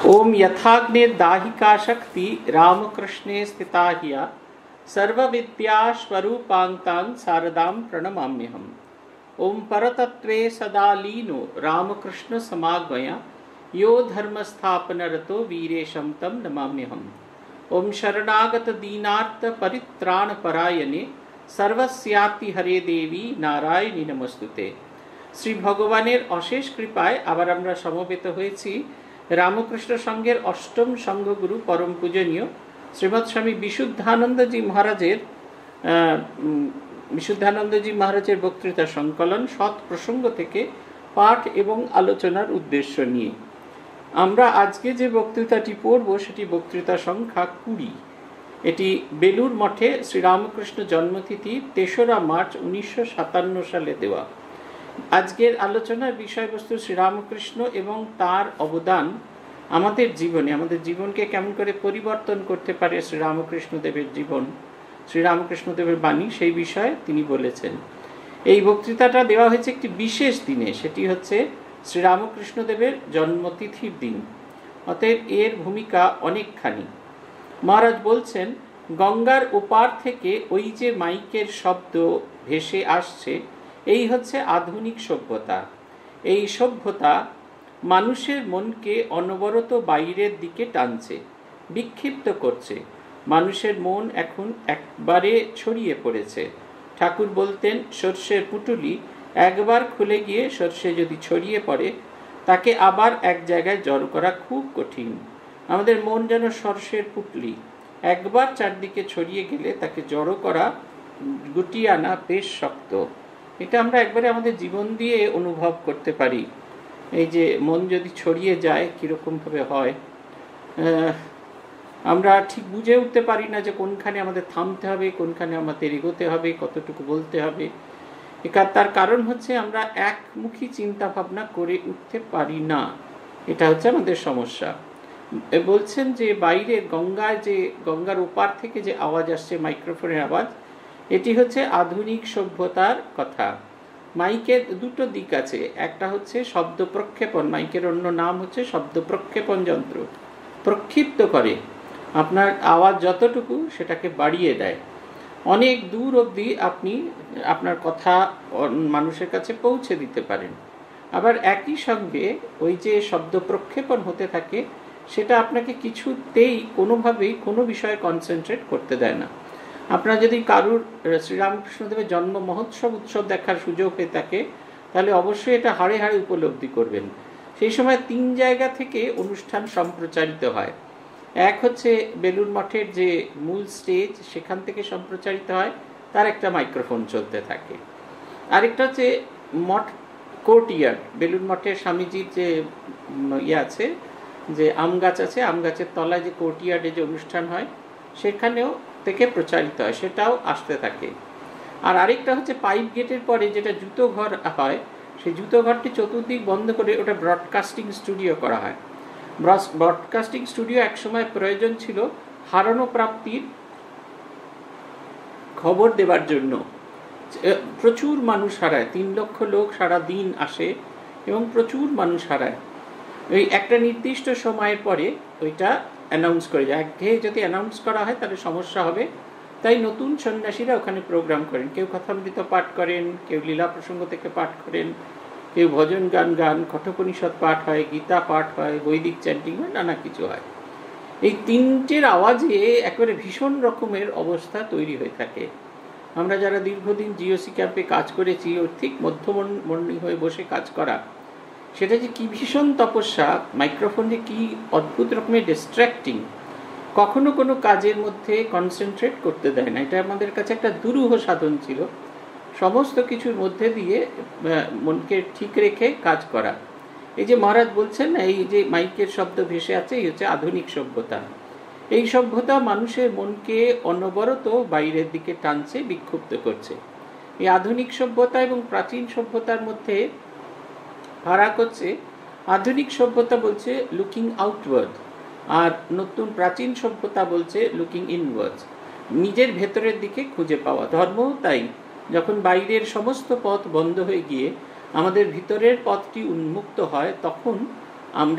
ओम यथाग्ने दाहिका शक्ति रामकृष्णे स्थिता हिया सर्वविद्या स्वरूपांतां शारदां प्रणमाम्यहम्। ओम परतत्वे सदा लीनो रामकृष्ण समागमया यो धर्मस्थापनरतो वीरेशं तं नमाम्यहम्। ओम शरणागत दीनार्थ परित्राण परायणे सर्वस्याति हरे देवी नारायणी नमस्तुते। শ্রী ভগবানের অশেষ কৃপায় আবার আমরা সমবেত হয়েছি রামকৃষ্ণ সংঘের অষ্টম সংঘগুরু পরম পূজনীয় শ্রীমৎ স্বামী বিশুদ্ধানন্দজি মহারাজের বক্তৃতা সংকলন সৎ প্রসঙ্গ থেকে পাঠ এবং আলোচনার উদ্দেশ্য নিয়ে আমরা আজকে যে বক্তৃতাটি পড়ব সেটি বক্তৃতা সংখ্যা 20। এটি বেলুর মঠে শ্রীরামকৃষ্ণ জন্মতিথি ৩রা মার্চ ১৯৫৭ সালে দেওয়া। আজকের আলোচনার বিষয়বস্তু শ্রীরামকৃষ্ণ এবং তার অবদান আমাদের জীবনে, আমাদের জীবনকে কেমন করে পরিবর্তন করতে পারে শ্রীরামকৃষ্ণদেবের জীবন, শ্রীরামকৃষ্ণদেবের বাণী, সেই বিষয়ে তিনি বলেছেন। এই বক্তৃতাটা দেওয়া হয়েছে একটি বিশেষ দিনে, সেটি হচ্ছে শ্রীরামকৃষ্ণদেবের জন্মতিথির দিন। অতএব এর ভূমিকা অনেকখানি। মহারাজ বলছেন, গঙ্গার ওপার থেকে ওই যে মাইকের শব্দ ভেসে আসছে, এই হচ্ছে আধুনিক সভ্যতা। এই সভ্যতা মানুষের মনকে অনবরত বাইরের দিকে টানছে, বিক্ষিপ্ত করছে। মানুষের মন এখন একবারে ছড়িয়ে পড়েছে। ঠাকুর বলতেন, সর্ষের পুঁটুলি একবার খুলে গিয়ে সর্ষে যদি ছড়িয়ে পড়ে তাকে আবার এক জায়গায় জড়ো করা খুব কঠিন। আমাদের মন যেন সর্ষের পুঁটলি, একবার চারদিকে ছড়িয়ে গেলে তাকে জড়ো করা, গুটিয়ে আনা বেশ শক্ত। এটা আমরা একবারে আমাদের জীবন দিয়ে অনুভব করতে পারি। এই যে মন যদি ছড়িয়ে যায় কীরকমভাবে হয়, আমরা ঠিক বুঝে উঠতে পারি না যে কোনখানে আমাদের থামতে হবে, কোনখানে আমাদের এগোতে হবে, কতটুকু বলতে হবে। তার কারণ হচ্ছে আমরা একমুখী চিন্তা ভাবনা করে উঠতে পারি না। এটা হচ্ছে আমাদের সমস্যা। বলছেন যে বাইরে গঙ্গার ওপার থেকে যে আওয়াজ আসছে, মাইক্রোফোনের আওয়াজ, এটি হচ্ছে আধুনিক সভ্যতার কথা। মাইকের দুটো দিক আছে। একটা হচ্ছে শব্দ প্রক্ষেপণ, মাইকের অন্য নাম হচ্ছে শব্দ প্রক্ষেপণ যন্ত্র। প্রক্ষিপ্ত করে, আপনার আওয়াজ যতটুকু সেটাকে বাড়িয়ে দেয়, অনেক দূর অবধি আপনি আপনার কথা মানুষের কাছে পৌঁছে দিতে পারেন। আবার একই সঙ্গে ওই যে শব্দ প্রক্ষেপণ হতে থাকে, সেটা আপনাকে কিছুতেই কোনোভাবেই কোনো বিষয়ে কনসেন্ট্রেট করতে দেয় না। আপনার যদি কারুর শ্রীরামকৃষ্ণদেবের জন্ম মহোৎসব উৎসব দেখার সুযোগ হয়ে থাকে, তাহলে অবশ্যই এটা হাড়ে হাড়ে উপলব্ধি করবেন। সেই সময় 3 জায়গা থেকে অনুষ্ঠান সম্প্রচারিত হয়। এক হচ্ছে বেলুর মঠের যে মূল স্টেজ, সেখান থেকে সম্প্রচারিত হয়, তার একটা মাইক্রোফোন চলতে থাকে। আরেকটা হচ্ছে মঠ কোর্টইয়ার্ড, বেলুর মঠের স্বামীজির যে আছে, যে আম গাছ আছে, আম গাছের তলায় যে কোর্টইয়ার্ডে যে অনুষ্ঠান হয়, সেখানেও থেকে প্রচারিত হয়, সেটাও আসতে থাকে। আর আরেকটা হচ্ছে পাইপ গেটের পরে যেটা জুতো ঘর হয়, সেই জুতো ঘরটি চতুর্দিক বন্ধ করে ওটা ব্রডকাস্টিং স্টুডিও করা হয়। ব্রডকাস্টিং স্টুডিও একসময় প্রয়োজন ছিল হারানো প্রাপ্তির খবর দেবার জন্য। প্রচুর মানুষ হারায়, 3 লক্ষ লোক সারা দিন আসে এবং প্রচুর মানুষ হারায়। ওই একটা নির্দিষ্ট সময়ের পরে ওইটা অ্যানাউন্স করে যায়। একঘেয়ে যদি অ্যানাউন্স করা হয় তাহলে সমস্যা হবে, তাই নতুন সন্ন্যাসীরা ওখানে প্রোগ্রাম করেন। কেউ কথামৃত পাঠ করেন, কেউ লীলা প্রসঙ্গ থেকে পাঠ করেন, কেউ ভজন গান, কঠোপনিষদ পাঠ হয়, গীতা পাঠ হয়, বৈদিক চ্যান্টিং হয়, নানা কিছু হয়। এই 3টের আওয়াজে একেবারে ভীষণ রকমের অবস্থা তৈরি হয়ে থাকে। আমরা যারা দীর্ঘদিন জিওসি ক্যাম্পে কাজ করেছি, ওর ঠিক মধ্যমণি হয়ে বসে কাজ করা, সেটা যে কি ভীষণ তপস্যা। মাইক্রোফোন যে কি অদ্ভুত রকমের ডিস্ট্র্যাক্টিং, কখনো কোনো কাজের মধ্যে কনসেন্ট্রেট করতে দেয় না। এটা আমাদের কাছে একটা দুরূহ সাধন ছিল, সমস্ত কিছুর মধ্যে দিয়ে মনকে ঠিক রেখে কাজ করা। এই যে মহারাজ বলছেন না, এই যে মাইকের শব্দ ভেসে আছে, এই হচ্ছে আধুনিক সভ্যতা। এই সভ্যতা মানুষের মনকে অনবরত বাইরের দিকে টানছে, বিক্ষুব্ধ করছে। এই আধুনিক সভ্যতা এবং প্রাচীন সভ্যতার মধ্যে ফারাক হচ্ছে, আধুনিক সভ্যতা বলছে লুকিং আউটওয়ার্ড, আর নতুন প্রাচীন সভ্যতা বলছে লুকিং ইনওয়ার্ডস, নিজের ভেতরের দিকে খুঁজে পাওয়া। ধর্মও তাই, যখন বাইরের সমস্ত পথ বন্ধ হয়ে গিয়ে আমাদের ভিতরের পথটি উন্মুক্ত হয়, তখন আমরা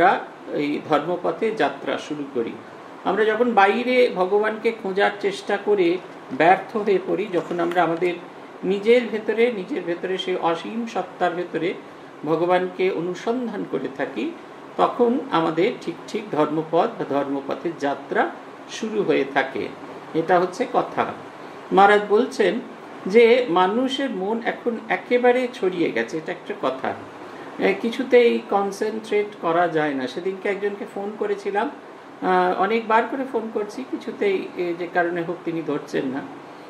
এই ধর্মপথে যাত্রা শুরু করি। আমরা যখন বাইরে ভগবানকে খোঁজার চেষ্টা করে ব্যর্থ হয়ে পড়ি, যখন আমরা আমাদের নিজের ভেতরে সেই অসীম সত্তার ভেতরে ভগবানকে অনুসন্ধান করে থাকি, তখন আমাদের ঠিক ধর্মপথ বা ধর্মপথের যাত্রা শুরু হয়ে থাকে। এটা হচ্ছে কথা। মহারাজ বলছেন যে মানুষের মন এখন একেবারে ছড়িয়ে গেছে, এটা একটা কথা, কিছুতেই কনসেন্ট্রেট করা যায় না। সেদিনকে একজনকে ফোন করেছিলাম, অনেকবার করে ফোন করছি, কিছুতেই যে কারণে হোক তিনি ধরছেন না।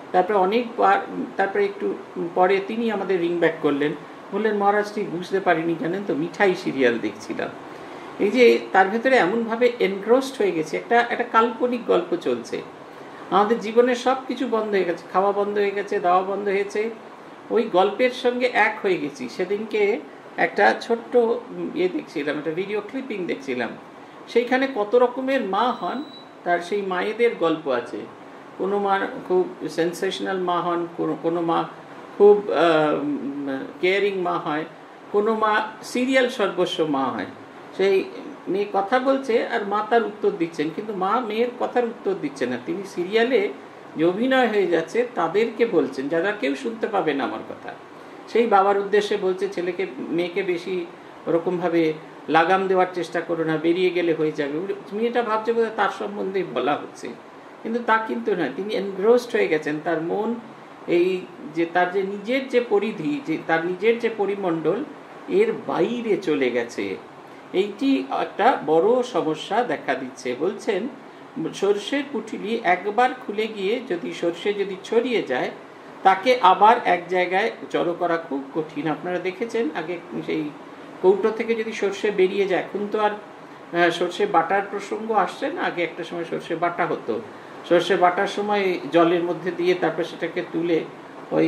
তারপরে একটু পরে তিনি আমাদের রিং ব্যাক করলেন, বললেন মহারাজ ঠিক বুঝতে পারিনি জানেন তো, মিঠাই সিরিয়াল দেখছিলাম। এই যে তার ভেতরে এমনভাবে এনগ্রোসড হয়ে গেছে, একটা কাল্পনিক গল্প চলছে। আমাদের জীবনের সব কিছু বন্ধ হয়ে গেছে, খাওয়া বন্ধ হয়ে গেছে, দাওয়া বন্ধ হয়েছে, ওই গল্পের সঙ্গে এক হয়ে গেছি। সেদিনকে একটা ছোট্ট দেখছিলাম, একটা ভিডিও ক্লিপিং দেখছিলাম, সেইখানে কত রকমের মা হন, তার সেই মায়েদের গল্প আছে। কোনো মা খুব সেন্সেশনাল মা হন, কোনো মা খুব কেয়ারিং মা হয়, কোনো মা সিরিয়াল সর্বস্ব মা হয়। সেই মেয়ে কথা বলছে আর মা তার উত্তর দিচ্ছেন, কিন্তু মা মেয়ের কথার উত্তর দিচ্ছে না। তিনি সিরিয়ালে যে অভিনয় হয়ে যাচ্ছে তাদেরকে বলছেন, যারা কেউ শুনতে পাবে না আমার কথা। সেই বাবার উদ্দেশ্যে বলছে, মেয়েকে বেশি ওরকমভাবে লাগাম দেওয়ার চেষ্টা করো না, বেরিয়ে গেলে হয়ে যাবে। মেয়েটা ভাবছে বোধ হয় তার সম্বন্ধেই বলা হচ্ছে, কিন্তু তা কিন্তু নয়। তিনি এনগ্রোসড হয়ে গেছেন, তার মন এই যে তার যে নিজের যে পরিধি, যে তার নিজের যে পরিমণ্ডল, এর বাইরে চলে গেছে। এইটি একটা বড় সমস্যা দেখা দিচ্ছে। বলছেন সর্ষের পুঁটুলি একবার খুলে গিয়ে সর্ষে যদি ছড়িয়ে যায়, তাকে আবার এক জায়গায় জড়ো করা খুব কঠিন। আপনারা দেখেছেন আগে সেই কৌটো থেকে যদি সর্ষে বেরিয়ে যায়, এখন তো আর সর্ষে বাটার প্রসঙ্গ আসছে না, আগে একটা সময় সর্ষে বাটা হতো। সর্ষে বাটার সময় জলের মধ্যে দিয়ে তারপর সেটাকে তুলে ওই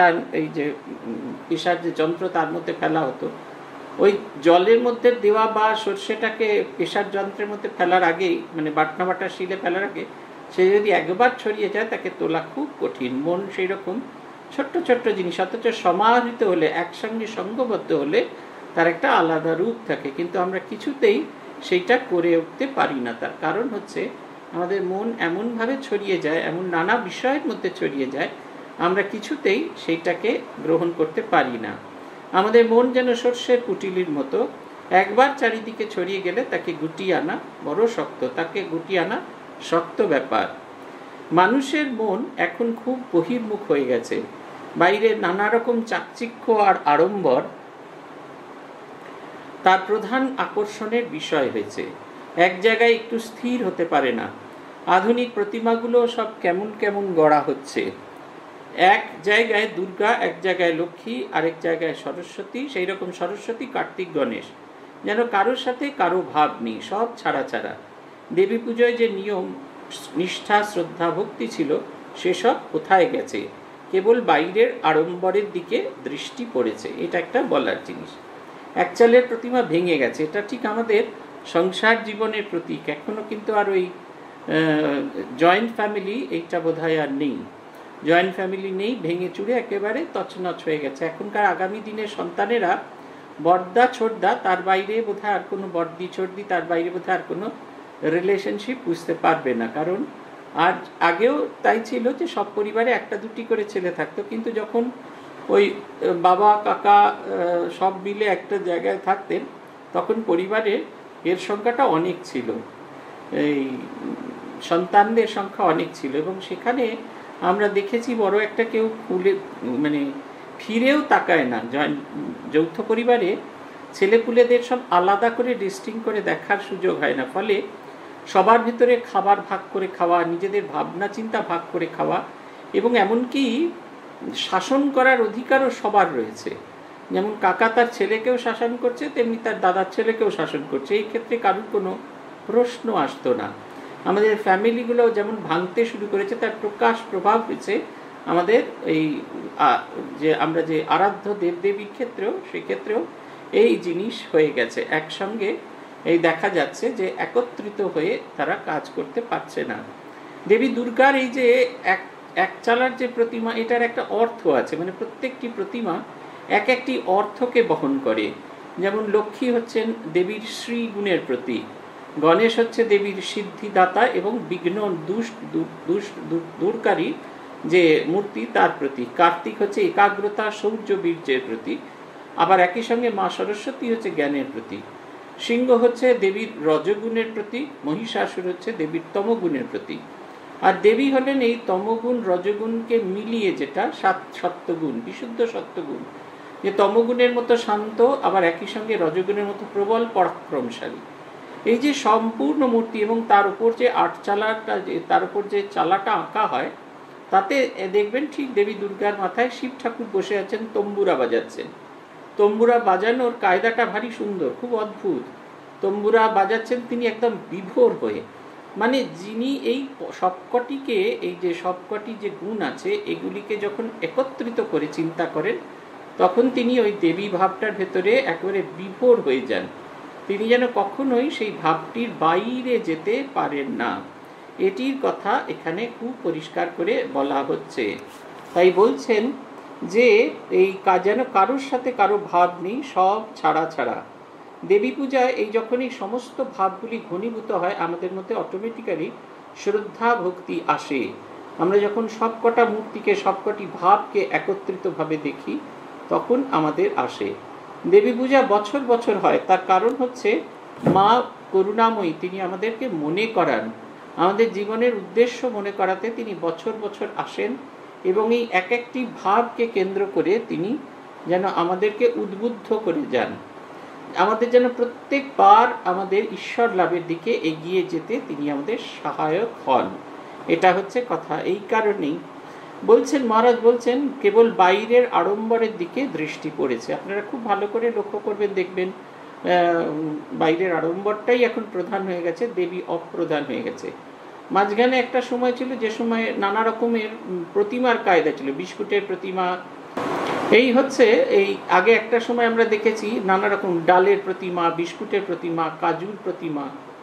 পেশার যে যন্ত্র তার মধ্যে ফেলা হতো। ওই জলের মধ্যে দেওয়া বা সর্ষেটাকে পেশার যন্ত্রের মধ্যে ফেলার আগেই, মানে বাটনা শিলে ফেলার আগে সে যদি একবার ছড়িয়ে যায়, তাকে তোলা খুব কঠিন। মন সেই রকম ছোট্ট ছোট্ট জিনিস, অথচ সমাহৃত হলে, একসঙ্গে সঙ্গবদ্ধ হলে তার একটা আলাদা রূপ থাকে, কিন্তু আমরা কিছুতেই সেইটা করে উঠতে পারি না। তার কারণ হচ্ছে আমাদের মন এমনভাবে ছড়িয়ে যায়, এমন নানা বিষয়ের মধ্যে ছড়িয়ে যায়, আমরা কিছুতেই সেইটাকে গ্রহণ করতে পারি না। আমাদের মন যেন সর্ষের পুঁটুলির মতো, একবার চারিদিকে ছড়িয়ে গেলে তাকে গুটিয়ে আনা বড় শক্ত, শক্ত ব্যাপার। মানুষের মন এখন খুব বহির্মুখ হয়ে গেছে। বাইরে নানা রকম চাকচিক্য আর আড়ম্বর তার প্রধান আকর্ষণের বিষয় হয়েছে। এক জায়গায় একটু স্থির হতে পারে না। আধুনিক প্রতিমাগুলো সব কেমন কেমন গড়া হচ্ছে। এক জায়গায় দুর্গা, এক জায়গায় লক্ষ্মী, আরেক জায়গায় সরস্বতী। সেই রকম সরস্বতী, কার্তিক, গণেশ, যেন কারোর সাথে কারো ভাব নেই, সব ছাড়া। দেবী পুজোয় যে নিয়ম, নিষ্ঠা, শ্রদ্ধা, ভক্তি ছিল, সেসব কোথায় গেছে? কেবল বাইরের আড়ম্বরের দিকে দৃষ্টি পড়েছে। এটা একটা বলার জিনিস। এক চালের প্রতিমা ভেঙে গেছে, এটা ঠিক আমাদের সংসার জীবনের প্রতীক। এখনো কিন্তু আর ওই জয়েন্ট ফ্যামিলি, এইটা বোধহয় আর নেই। জয়েন্ট ফ্যামিলি নেই, ভেঙে চুরে একেবারে তছনছ হয়ে গেছে। এখনকার আগামী দিনের সন্তানেরা বড়দা ছোটদা, তার বাইরে বোধহয় আর কোনো বড়দি ছোটদি, তার বাইরে বোধহয় আর কোনো রিলেশনশিপ বুঝতে পারবে না। কারণ আর আগেও তাই ছিল যে সব পরিবারে একটা দুটি করে ছেলে থাকতো, কিন্তু যখন ওই বাবা কাকা সব মিলে একটা জায়গায় থাকতেন, তখন পরিবারের এর সংখ্যাটা অনেক ছিল, এই সন্তানদের সংখ্যা অনেক ছিল। এবং সেখানে আমরা দেখেছি বড় একটা কেউ ফিরেও তাকায় না। যৌথ পরিবারে ছেলেপুলেদের সব আলাদা করে ডিস্টিংক্ট করে দেখার সুযোগ হয় না। ফলে সবার ভিতরে খাবার ভাগ করে খাওয়া, নিজেদের ভাবনা চিন্তা ভাগ করে খাওয়া, এবং এমনকি শাসন করার অধিকারও সবার রয়েছে। যেমন কাকা তার ছেলেকেও শাসন করছে, তেমনি তার দাদার ছেলেকেও শাসন করছে। এই ক্ষেত্রে কারোর কোনো প্রশ্ন আসতো না। আমাদের ফ্যামিলিগুলো যেমন ভাঙতে শুরু করেছে, তার প্রকাশ প্রভাব হয়েছে আমাদের এই যে আমরা যে আরাধ্য দেবদেবীর ক্ষেত্রেও, সেক্ষেত্রেও এই জিনিস হয়ে গেছে। একসঙ্গে এই দেখা যাচ্ছে যে একত্রিত হয়ে তারা কাজ করতে পারছে না। দেবী দুর্গার এই যে এক চালার যে প্রতিমা, এটার একটা অর্থ আছে, মানে প্রত্যেকটি প্রতিমা এক একটি অর্থকে বহন করে। যেমন লক্ষ্মী হচ্ছেন দেবীর শ্রী গুণের প্রতীক, গণেশ হচ্ছে দেবীর সিদ্ধিদাতা এবং বিঘ্ন দূরকারী যে মূর্তি তার প্রতীক, কার্তিক হচ্ছে একাগ্রতা শৌর্য বীর্যের প্রতীক, আবার একই সঙ্গে মা সরস্বতী হচ্ছে জ্ঞানের প্রতীক, সিংহ হচ্ছে দেবীর রজগুণের প্রতীক, মহিষাসুর হচ্ছে দেবীর তমগুণের প্রতীক। আর দেবী হলেন এই তমগুণ রজগুণকে মিলিয়ে যেটা সত্যগুণ, বিশুদ্ধ সত্যগুণ, যে তমগুণের মতো শান্ত আবার একই সঙ্গে রজগুণের মতো প্রবল পরাক্রমশালী। এই যে সম্পূর্ণ মূর্তি এবং তার উপর যে তার উপর যে চালাটা আঁকা হয়, তাতে দেখবেন ঠিক দেবী দুর্গার মাথায় শিব ঠাকুর বসে আছেন, তম্বুরা বাজাচ্ছেন। তম্বুরা বাজানোর কায়দাটা ভারী সুন্দর, খুব অদ্ভুত। তম্বুরা বাজাচ্ছেন তিনি একদম বিভোর হয়ে, মানে যিনি এই সবকটিকে, এই যে সবকটি যে গুণ আছে এগুলিকে যখন একত্রিত করে চিন্তা করেন, তখন তিনি ওই দেবী ভাবটার ভেতরে একেবারে বিভোর হয়ে যান। তিনি যেন কখনোই সেই ভাবটির বাইরে যেতে পারেন না, এটির কথা এখানে খুব পরিষ্কার করে বলা হচ্ছে। তাই বলছেন যে এই যেন কারোর সাথে কারো ভাব নেই, সব ছাড়া ছাড়া। দেবী পূজায় এই যখন এই সমস্ত ভাবগুলি ঘনীভূত হয়, আমাদের মধ্যে অটোমেটিক্যালি শ্রদ্ধা ভক্তি আসে। আমরা যখন সবকটা মূর্তিকে, সবকটি ভাবকে একত্রিতভাবে দেখি, তখন আমাদের আসে। দেবী পূজা বছর বছর হয়, তার কারণ হচ্ছে মা করুণাময়ী, তিনি আমাদেরকে মনে করান, আমাদের জীবনের উদ্দেশ্য মনে করাতে তিনি বছর বছর আসেন এবং এই এক একটি ভাবকে কেন্দ্র করে তিনি যেন আমাদেরকে উদ্বুদ্ধ করে যান, আমাদের যেন প্রত্যেকবার আমাদের ঈশ্বর লাভের দিকে এগিয়ে যেতে তিনি আমাদের সহায়ক হন। এটা হচ্ছে কথা। এই কারণেই বলছেন মহারাজ, বলছেন কেবল বাইরের আড়ম্বরের দিকে দৃষ্টি পড়েছে। আপনারা খুব ভালো করে লক্ষ্য করবেন, দেখবেন বাইরের আড়ম্বরটাই এখন প্রধান হয়ে গেছে, দেবী অপ্রধান হয়ে গেছে। মাঝখানে একটা সময় ছিল যে সময় নানা রকমের প্রতিমার কায়দা ছিল, বিস্কুটের প্রতিমা, এই হচ্ছে এই আগে একটা সময় আমরা দেখেছি নানা রকম ডালের প্রতিমা, বিস্কুটের প্রতিমা, কাজুর প্রতিমা,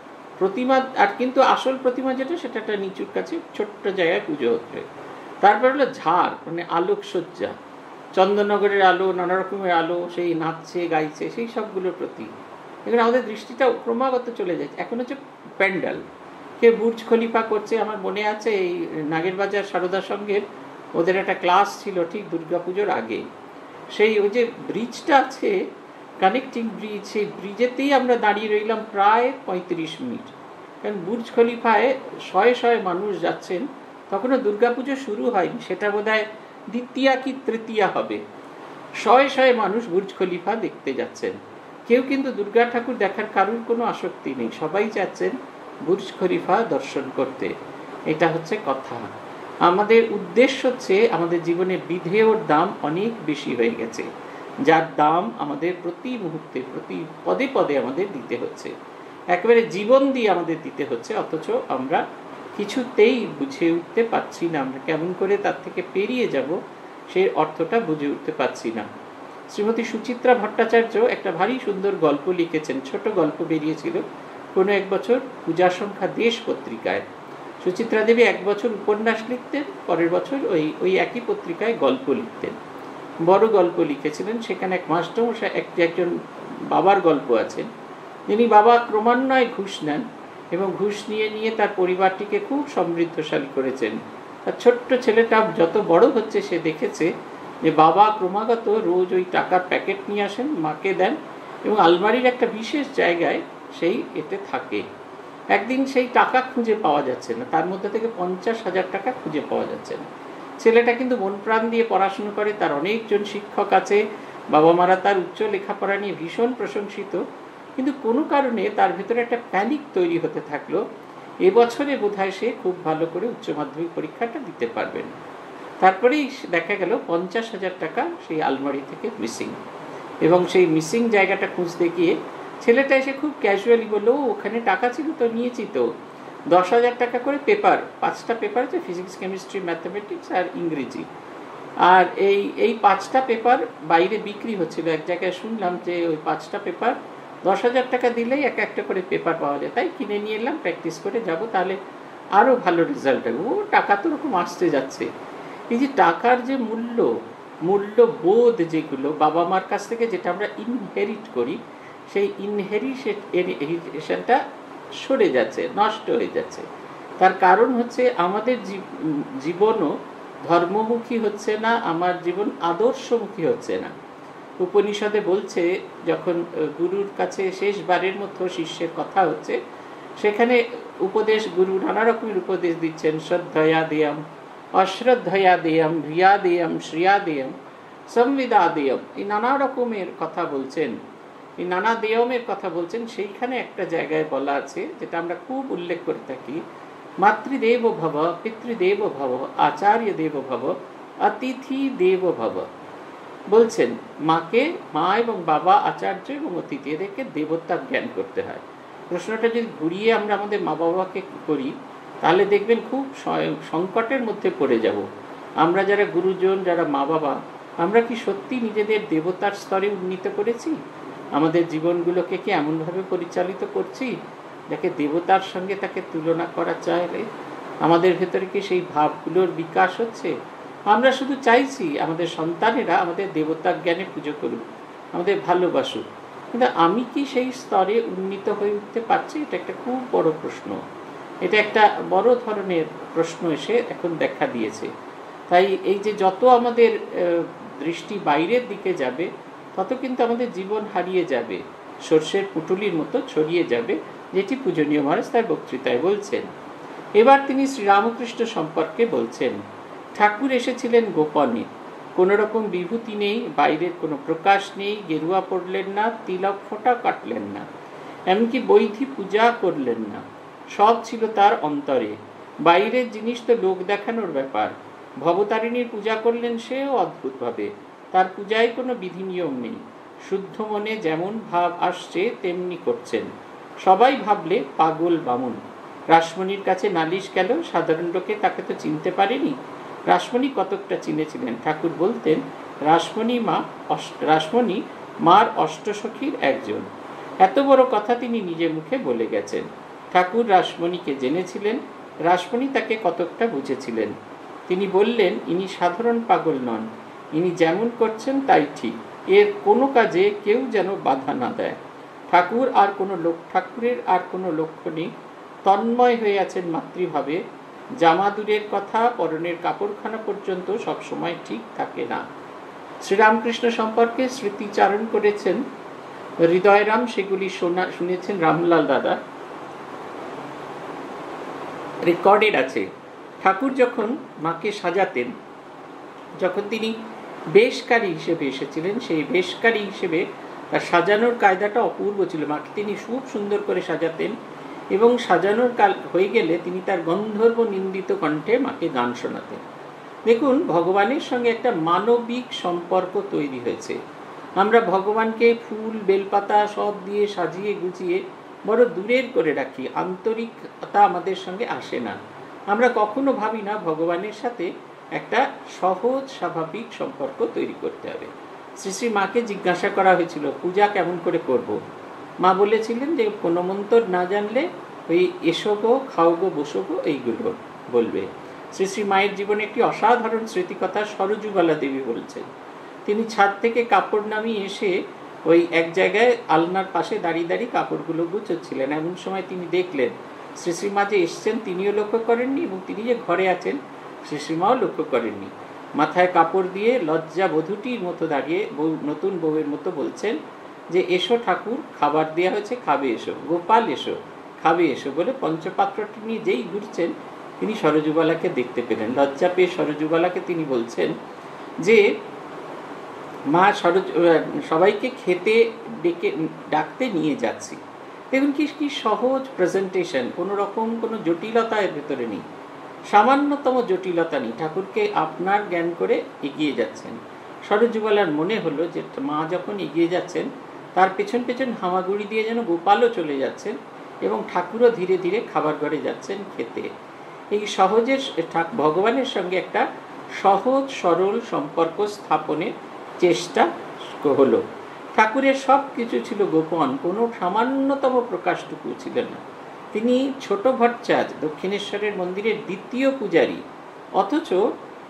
আর কিন্তু আসল প্রতিমা যেটা, সেটা একটা নিচুর কাছে ছোট্ট জায়গায় পুজো হচ্ছে। তারপর হলো ঝাড়, মানে আলোকসজ্জা, চন্দননগরের আলো, নানা রকমের আলো, সেই নাচছে গাইছে, সেই সবগুলোর প্রতি এখানে আমাদের দৃষ্টিটা ক্রমাগত চলে যাচ্ছে। এখন হচ্ছে প্যান্ডেল, কে বুর্জ খলিফা করছে। আমার মনে আছে এই নাগেরবাজার সারদা সংঘের ওদের একটা ক্লাস ছিল ঠিক দুর্গাপুজোর আগে, সেই ওই যে ব্রিজটা আছে, কানেক্টিং ব্রিজ, সেই ব্রিজেতেই আমরা দাঁড়িয়ে রইলাম প্রায় 35 মিনিট। কারণ বুর্জ খলিফায় শয়ে শয়ে মানুষ যাচ্ছেন, তখনও দুর্গাপুজো শুরু হয়নি, সেটা বোধহয় দ্বিতীয়া কি তৃতীয়া হবে। শয়ে শয়ে মানুষ বুর্জ খলিফা দেখতে যাচ্ছেন। কেউ কিন্তু দুর্গা ঠাকুর দেখার কারোর কোনো আসক্তি নেই, সবাই যাচ্ছেন বুর্জ খলিফা দর্শন করতে। এটা হচ্ছে কথা। আমাদের উদ্দেশ্য হচ্ছে আমাদের জীবনে বিধেয়র দাম অনেক বেশি হয়ে গেছে, যার দাম আমাদের প্রতি মুহূর্তে, প্রতি পদে পদে আমাদের দিতে হচ্ছে, একেবারে জীবন দিয়ে আমাদের দিতে হচ্ছে। অথচ আমরা কিছুতেই বুঝে উঠতে পারছি না, আমরা কেমন করে তার থেকে পেরিয়ে যাব সেই অর্থটা বুঝে উঠতে পারছি না। শ্রীমতী সুচিত্রা ভট্টাচার্য একটা ভারী সুন্দর গল্প লিখেছেন, ছোট গল্প বেরিয়েছিল কোনো এক বছর পূজা সংখ্যা দেশ পত্রিকায়। সুচিত্রা দেবী এক বছর উপন্যাস লিখতেন, পরের বছর ওই একই পত্রিকায় গল্প লিখতেন, বড় গল্প লিখেছিলেন। সেখানে এক মাস্টারমশাই, একজন বাবার গল্প আছেন, যিনি বাবা ক্রমান্বয়ে ঘুষ নেন এবং ঘুষ নিয়ে নিয়ে তার পরিবারটিকে খুব সমৃদ্ধশালী করেছেন। তার ছোট্ট ছেলেটা যত বড় হচ্ছে সে দেখেছে যে বাবা ক্রমাগত রোজ ওই টাকার প্যাকেট নিয়ে আসেন, মাকে দেন এবং আলমারির একটা বিশেষ জায়গায় সেই এতে থাকে। একদিন সেই টাকা খুঁজে পাওয়া যাচ্ছে না, তার মধ্যে থেকে 50,000 টাকা খুঁজে পাওয়া যাচ্ছে না। ছেলেটা কিন্তু মন প্রাণ দিয়ে পড়াশুনো করে, তার অনেকজন শিক্ষক আছে, বাবা মারা তার উচ্চ লেখাপড়া নিয়ে ভীষণ প্রশংসিত, কিন্তু কোনো কারণে তার ভেতরে একটা প্যানিক তৈরি হতে থাকলো, এবছরে বোধহয় সে খুব ভালো করে উচ্চ মাধ্যমিক পরীক্ষাটা দিতে পারবেন। তারপরেই দেখা গেল 50,000 টাকা সেই আলমারি থেকে মিসিং, এবং সেই মিসিং জায়গাটা খুঁজতে গিয়ে ছেলেটা এসে খুব ক্যাজুয়ালি বললো, ওখানে টাকা ছিল তো, নিয়েছি তো। 10,000 টাকা করে পেপার, 5টা পেপার আছে, ফিজিক্স, কেমিস্ট্রি, ম্যাথামেটিক্স আর ইংরেজি। আর এই 5টা পেপার বাইরে বিক্রি হচ্ছিল এক জায়গায়, শুনলাম যে ওই 5টা পেপার 10,000 টাকা দিলেই একটা করে পেপার পাওয়া যায়। তাই কিনে নিয়ে এলাম, প্র্যাকটিস করে যাব, তাহলে আরও ভালো রেজাল্ট হবে। ও টাকা তো ওরকম আসতে যাচ্ছে। এই যে টাকার যে মূল্য, মূল্যবোধ যেগুলো বাবা মার কাছ থেকে যেটা আমরা ইনহেরিট করি, সেই ইনহেরিটেশনটা সরে যাচ্ছে, নষ্ট হয়ে যাচ্ছে। তার কারণ হচ্ছে আমাদের জীবনও ধর্মমুখী হচ্ছে না, আমার জীবন আদর্শমুখী হচ্ছে না। উপনিষদে বলছে, যখন গুরুর কাছে শেষবারের মতো শিষ্যের কথা হচ্ছে, সেখানে গুরু নানা রকমের উপদেশ দিচ্ছেন। শ্রদ্ধয়া দেয়ম, অশ্রদ্ধয়া দেয়ম, রিয়া দেয়ম, শ্রিয়া দেয়ম, সংবিদা দেয়ম, এই নানা রকমের কথা বলছেন, এই নানা দেয়মের কথা বলছেন। সেইখানে একটা জায়গায় বলা আছে, যেটা আমরা খুব উল্লেখ করে থাকি, মাতৃদেব ভব, পিতৃদেব ভব, আচার্য দেব ভব, অতিথি দেব ভব। বলছেন মা এবং বাবা, আচার্য এবং অতিথি, এদেরকে দেবতার জ্ঞান করতে হয়। প্রশ্নটা যদি ঘুরিয়ে আমরা আমাদের মা বাবাকে করি, তাহলে দেখবেন খুব সংকটের মধ্যে পড়ে যাব। আমরা যারা গুরুজন, যারা মা বাবা, আমরা কি সত্যি নিজেদের দেবতার স্তরে উন্নীত করেছি? আমাদের জীবনগুলোকে কি এমনভাবে পরিচালিত করছি যাকে দেবতার সঙ্গে তাকে তুলনা করা চাইলে আমাদের ভেতরে কি সেই ভাবগুলোর বিকাশ হচ্ছে? আমরা শুধু চাইছি আমাদের সন্তানেরা আমাদের দেবতার জ্ঞানে পুজো করুক, আমাদের ভালোবাসুক, কিন্তু আমি কি সেই স্তরে উন্নীত হয়ে উঠতে পারছি? এটা একটা খুব বড় প্রশ্ন। এটা একটা বড় ধরনের প্রশ্ন এসে এখন দেখা দিয়েছে। তাই এই যে যত আমাদের দৃষ্টি বাইরের দিকে যাবে, তত কিন্তু আমাদের জীবন হারিয়ে যাবে, সর্ষের পুঁটুলির মতো ছড়িয়ে যাবে, যেটি পূজনীয় মহারাজ তার বক্তৃতায় বলছেন। এবার তিনি শ্রীরামকৃষ্ণ সম্পর্কে বলছেন। ঠাকুর এসেছিলেন গোপনে, কোনো রকম বিভূতি নেই, বাইরের কোনো প্রকাশ নেই, গেরুয়া পড়লেন না, তিলক ফোঁটা কাটলেন না, এমনকি বৈধি পূজা করলেন না। সব ছিল তার অন্তরে। বাইরের জিনিস তো লোক দেখানোর ব্যাপার। ভবতারিণীর পূজা করলেন সেও অদ্ভুতভাবে, তার পূজায় কোনো বিধি নিয়ম নেই, শুদ্ধ মনে যেমন ভাব আসছে তেমনি করছেন। সবাই ভাবলে পাগল বামুন। রাসমণির কাছে নালিশ গেল, সাধারণ লোকে তাকে তো চিনতে পারেনি। রাসমণি কতকটা চিনেছিলেন। ঠাকুর বলতেন, রাসমণি মার অষ্টসখীর একজন। এত বড় কথা তিনি নিজে মুখে বলে গেছেন। ঠাকুর রাসমণিকে জেনেছিলেন, রাসমণি তাকে কতকটা বুঝেছিলেন। তিনি বললেন, ইনি সাধারণ পাগল নন, ইনি যেমন করছেন তাই ঠিক, এর কোনো কাজে কেউ যেন বাধা না দেয়। ঠাকুরের আর কোনো লক্ষ্য নেই, তন্ময় হয়ে আছেন মাতৃভাবে। জামা দূরের কথা, পরনের কাপড়খানা পর্যন্ত সবসময় ঠিক থাকে না। শ্রীরামকৃষ্ণ সম্পর্কে স্মৃতিচারণ করেছেন হৃদয়রাম, সেগুলি শুনেছেন রামলাল দাদা, রেকর্ডেড আছে। ঠাকুর যখন মাকে সাজাতেন, যখন তিনি বেশকারী হিসেবে এসেছিলেন, সেই বেশকারী হিসেবে তার সাজানোর কায়দাটা অপূর্ব ছিল। মাকে তিনি খুব সুন্দর করে সাজাতেন, এবং সাজানোর কাল হয়ে গেলে তিনি তার গন্ধর্ব নিন্দিত কণ্ঠে মাকে গান শোনাতেন। দেখুন, ভগবানের সঙ্গে একটা মানবিক সম্পর্ক তৈরি হয়েছে। আমরা ভগবানকে ফুল বেলপাতা সব দিয়ে সাজিয়ে গুছিয়ে বড় দূরের করে রাখি, আন্তরিকতা আমাদের সঙ্গে আসে না। আমরা কখনো ভাবি না ভগবানের সাথে একটা সহজ স্বাভাবিক সম্পর্ক তৈরি করতে হবে। শ্রী মাকে জিজ্ঞাসা করা হয়েছিল, পূজা কেমন করে করব? মা বলেছিলেন যে কোনো মন্ত্র না জানলে ওই এসো গো, খাও গো, বসো গো, এইগুলো বলবে। শ্রী মায়ের জীবনে একটি অসাধারণ স্মৃতিকথা সরজুবালা দেবী বলছেন। তিনি ছাদ থেকে কাপড় নামিয়ে এসে ওই এক জায়গায় আলনার পাশে দাঁড়িয়ে দাঁড়িয়ে কাপড়গুলো গুছোচ্ছিলেন। এমন সময় তিনি দেখলেন শ্রীমা যে এসছেন তিনিও লক্ষ্য করেননি, এবং তিনি যে ঘরে আছেন শ্রীমাও লক্ষ্য করেননি। মাথায় কাপড় দিয়ে লজ্জা বধূটির মতো দাঁড়িয়ে নতুন বউয়ের মতো বলছেন যে এসো ঠাকুর, খাবার দেওয়া হয়েছে, খাবে এসো, গোপাল এসো, খাবে এসো বলে পঞ্চপাত্রটি নিয়ে যেই ঘুরছেন, তিনি সরজুবালাকে দেখতে পেলেন। লজ্জা পেয়ে সরজুবালাকে তিনি বলছেন যে মা, সবাইকে খেতে ডাকতে নিয়ে যাচ্ছি। দেখুন কি সহজ প্রেজেন্টেশন, কোনো রকম কোনো জটিলতা এর ভেতরে নেই, সামান্যতম জটিলতা নেই। ঠাকুরকে আপনার জ্ঞান করে এগিয়ে যাচ্ছেন। সরজুবালার মনে হলো যে মা যখন এগিয়ে যাচ্ছেন, তার পেছন পেছন হামাগুড়ি দিয়ে যেন গোপালও চলে যাচ্ছেন, এবং ঠাকুরও ধীরে ধীরে খাবার ঘরে যাচ্ছেন খেতে। এই সহজের ভগবানের সঙ্গে একটা সহজ সরল সম্পর্ক স্থাপনের চেষ্টা হলো। ঠাকুরের সব কিছু ছিল গোপন, কোনো সামান্যতম প্রকাশটুকু ছিল না। তিনি ছোট ভট্টাচার্য, দক্ষিণেশ্বরের মন্দিরের দ্বিতীয় পূজারী, অথচ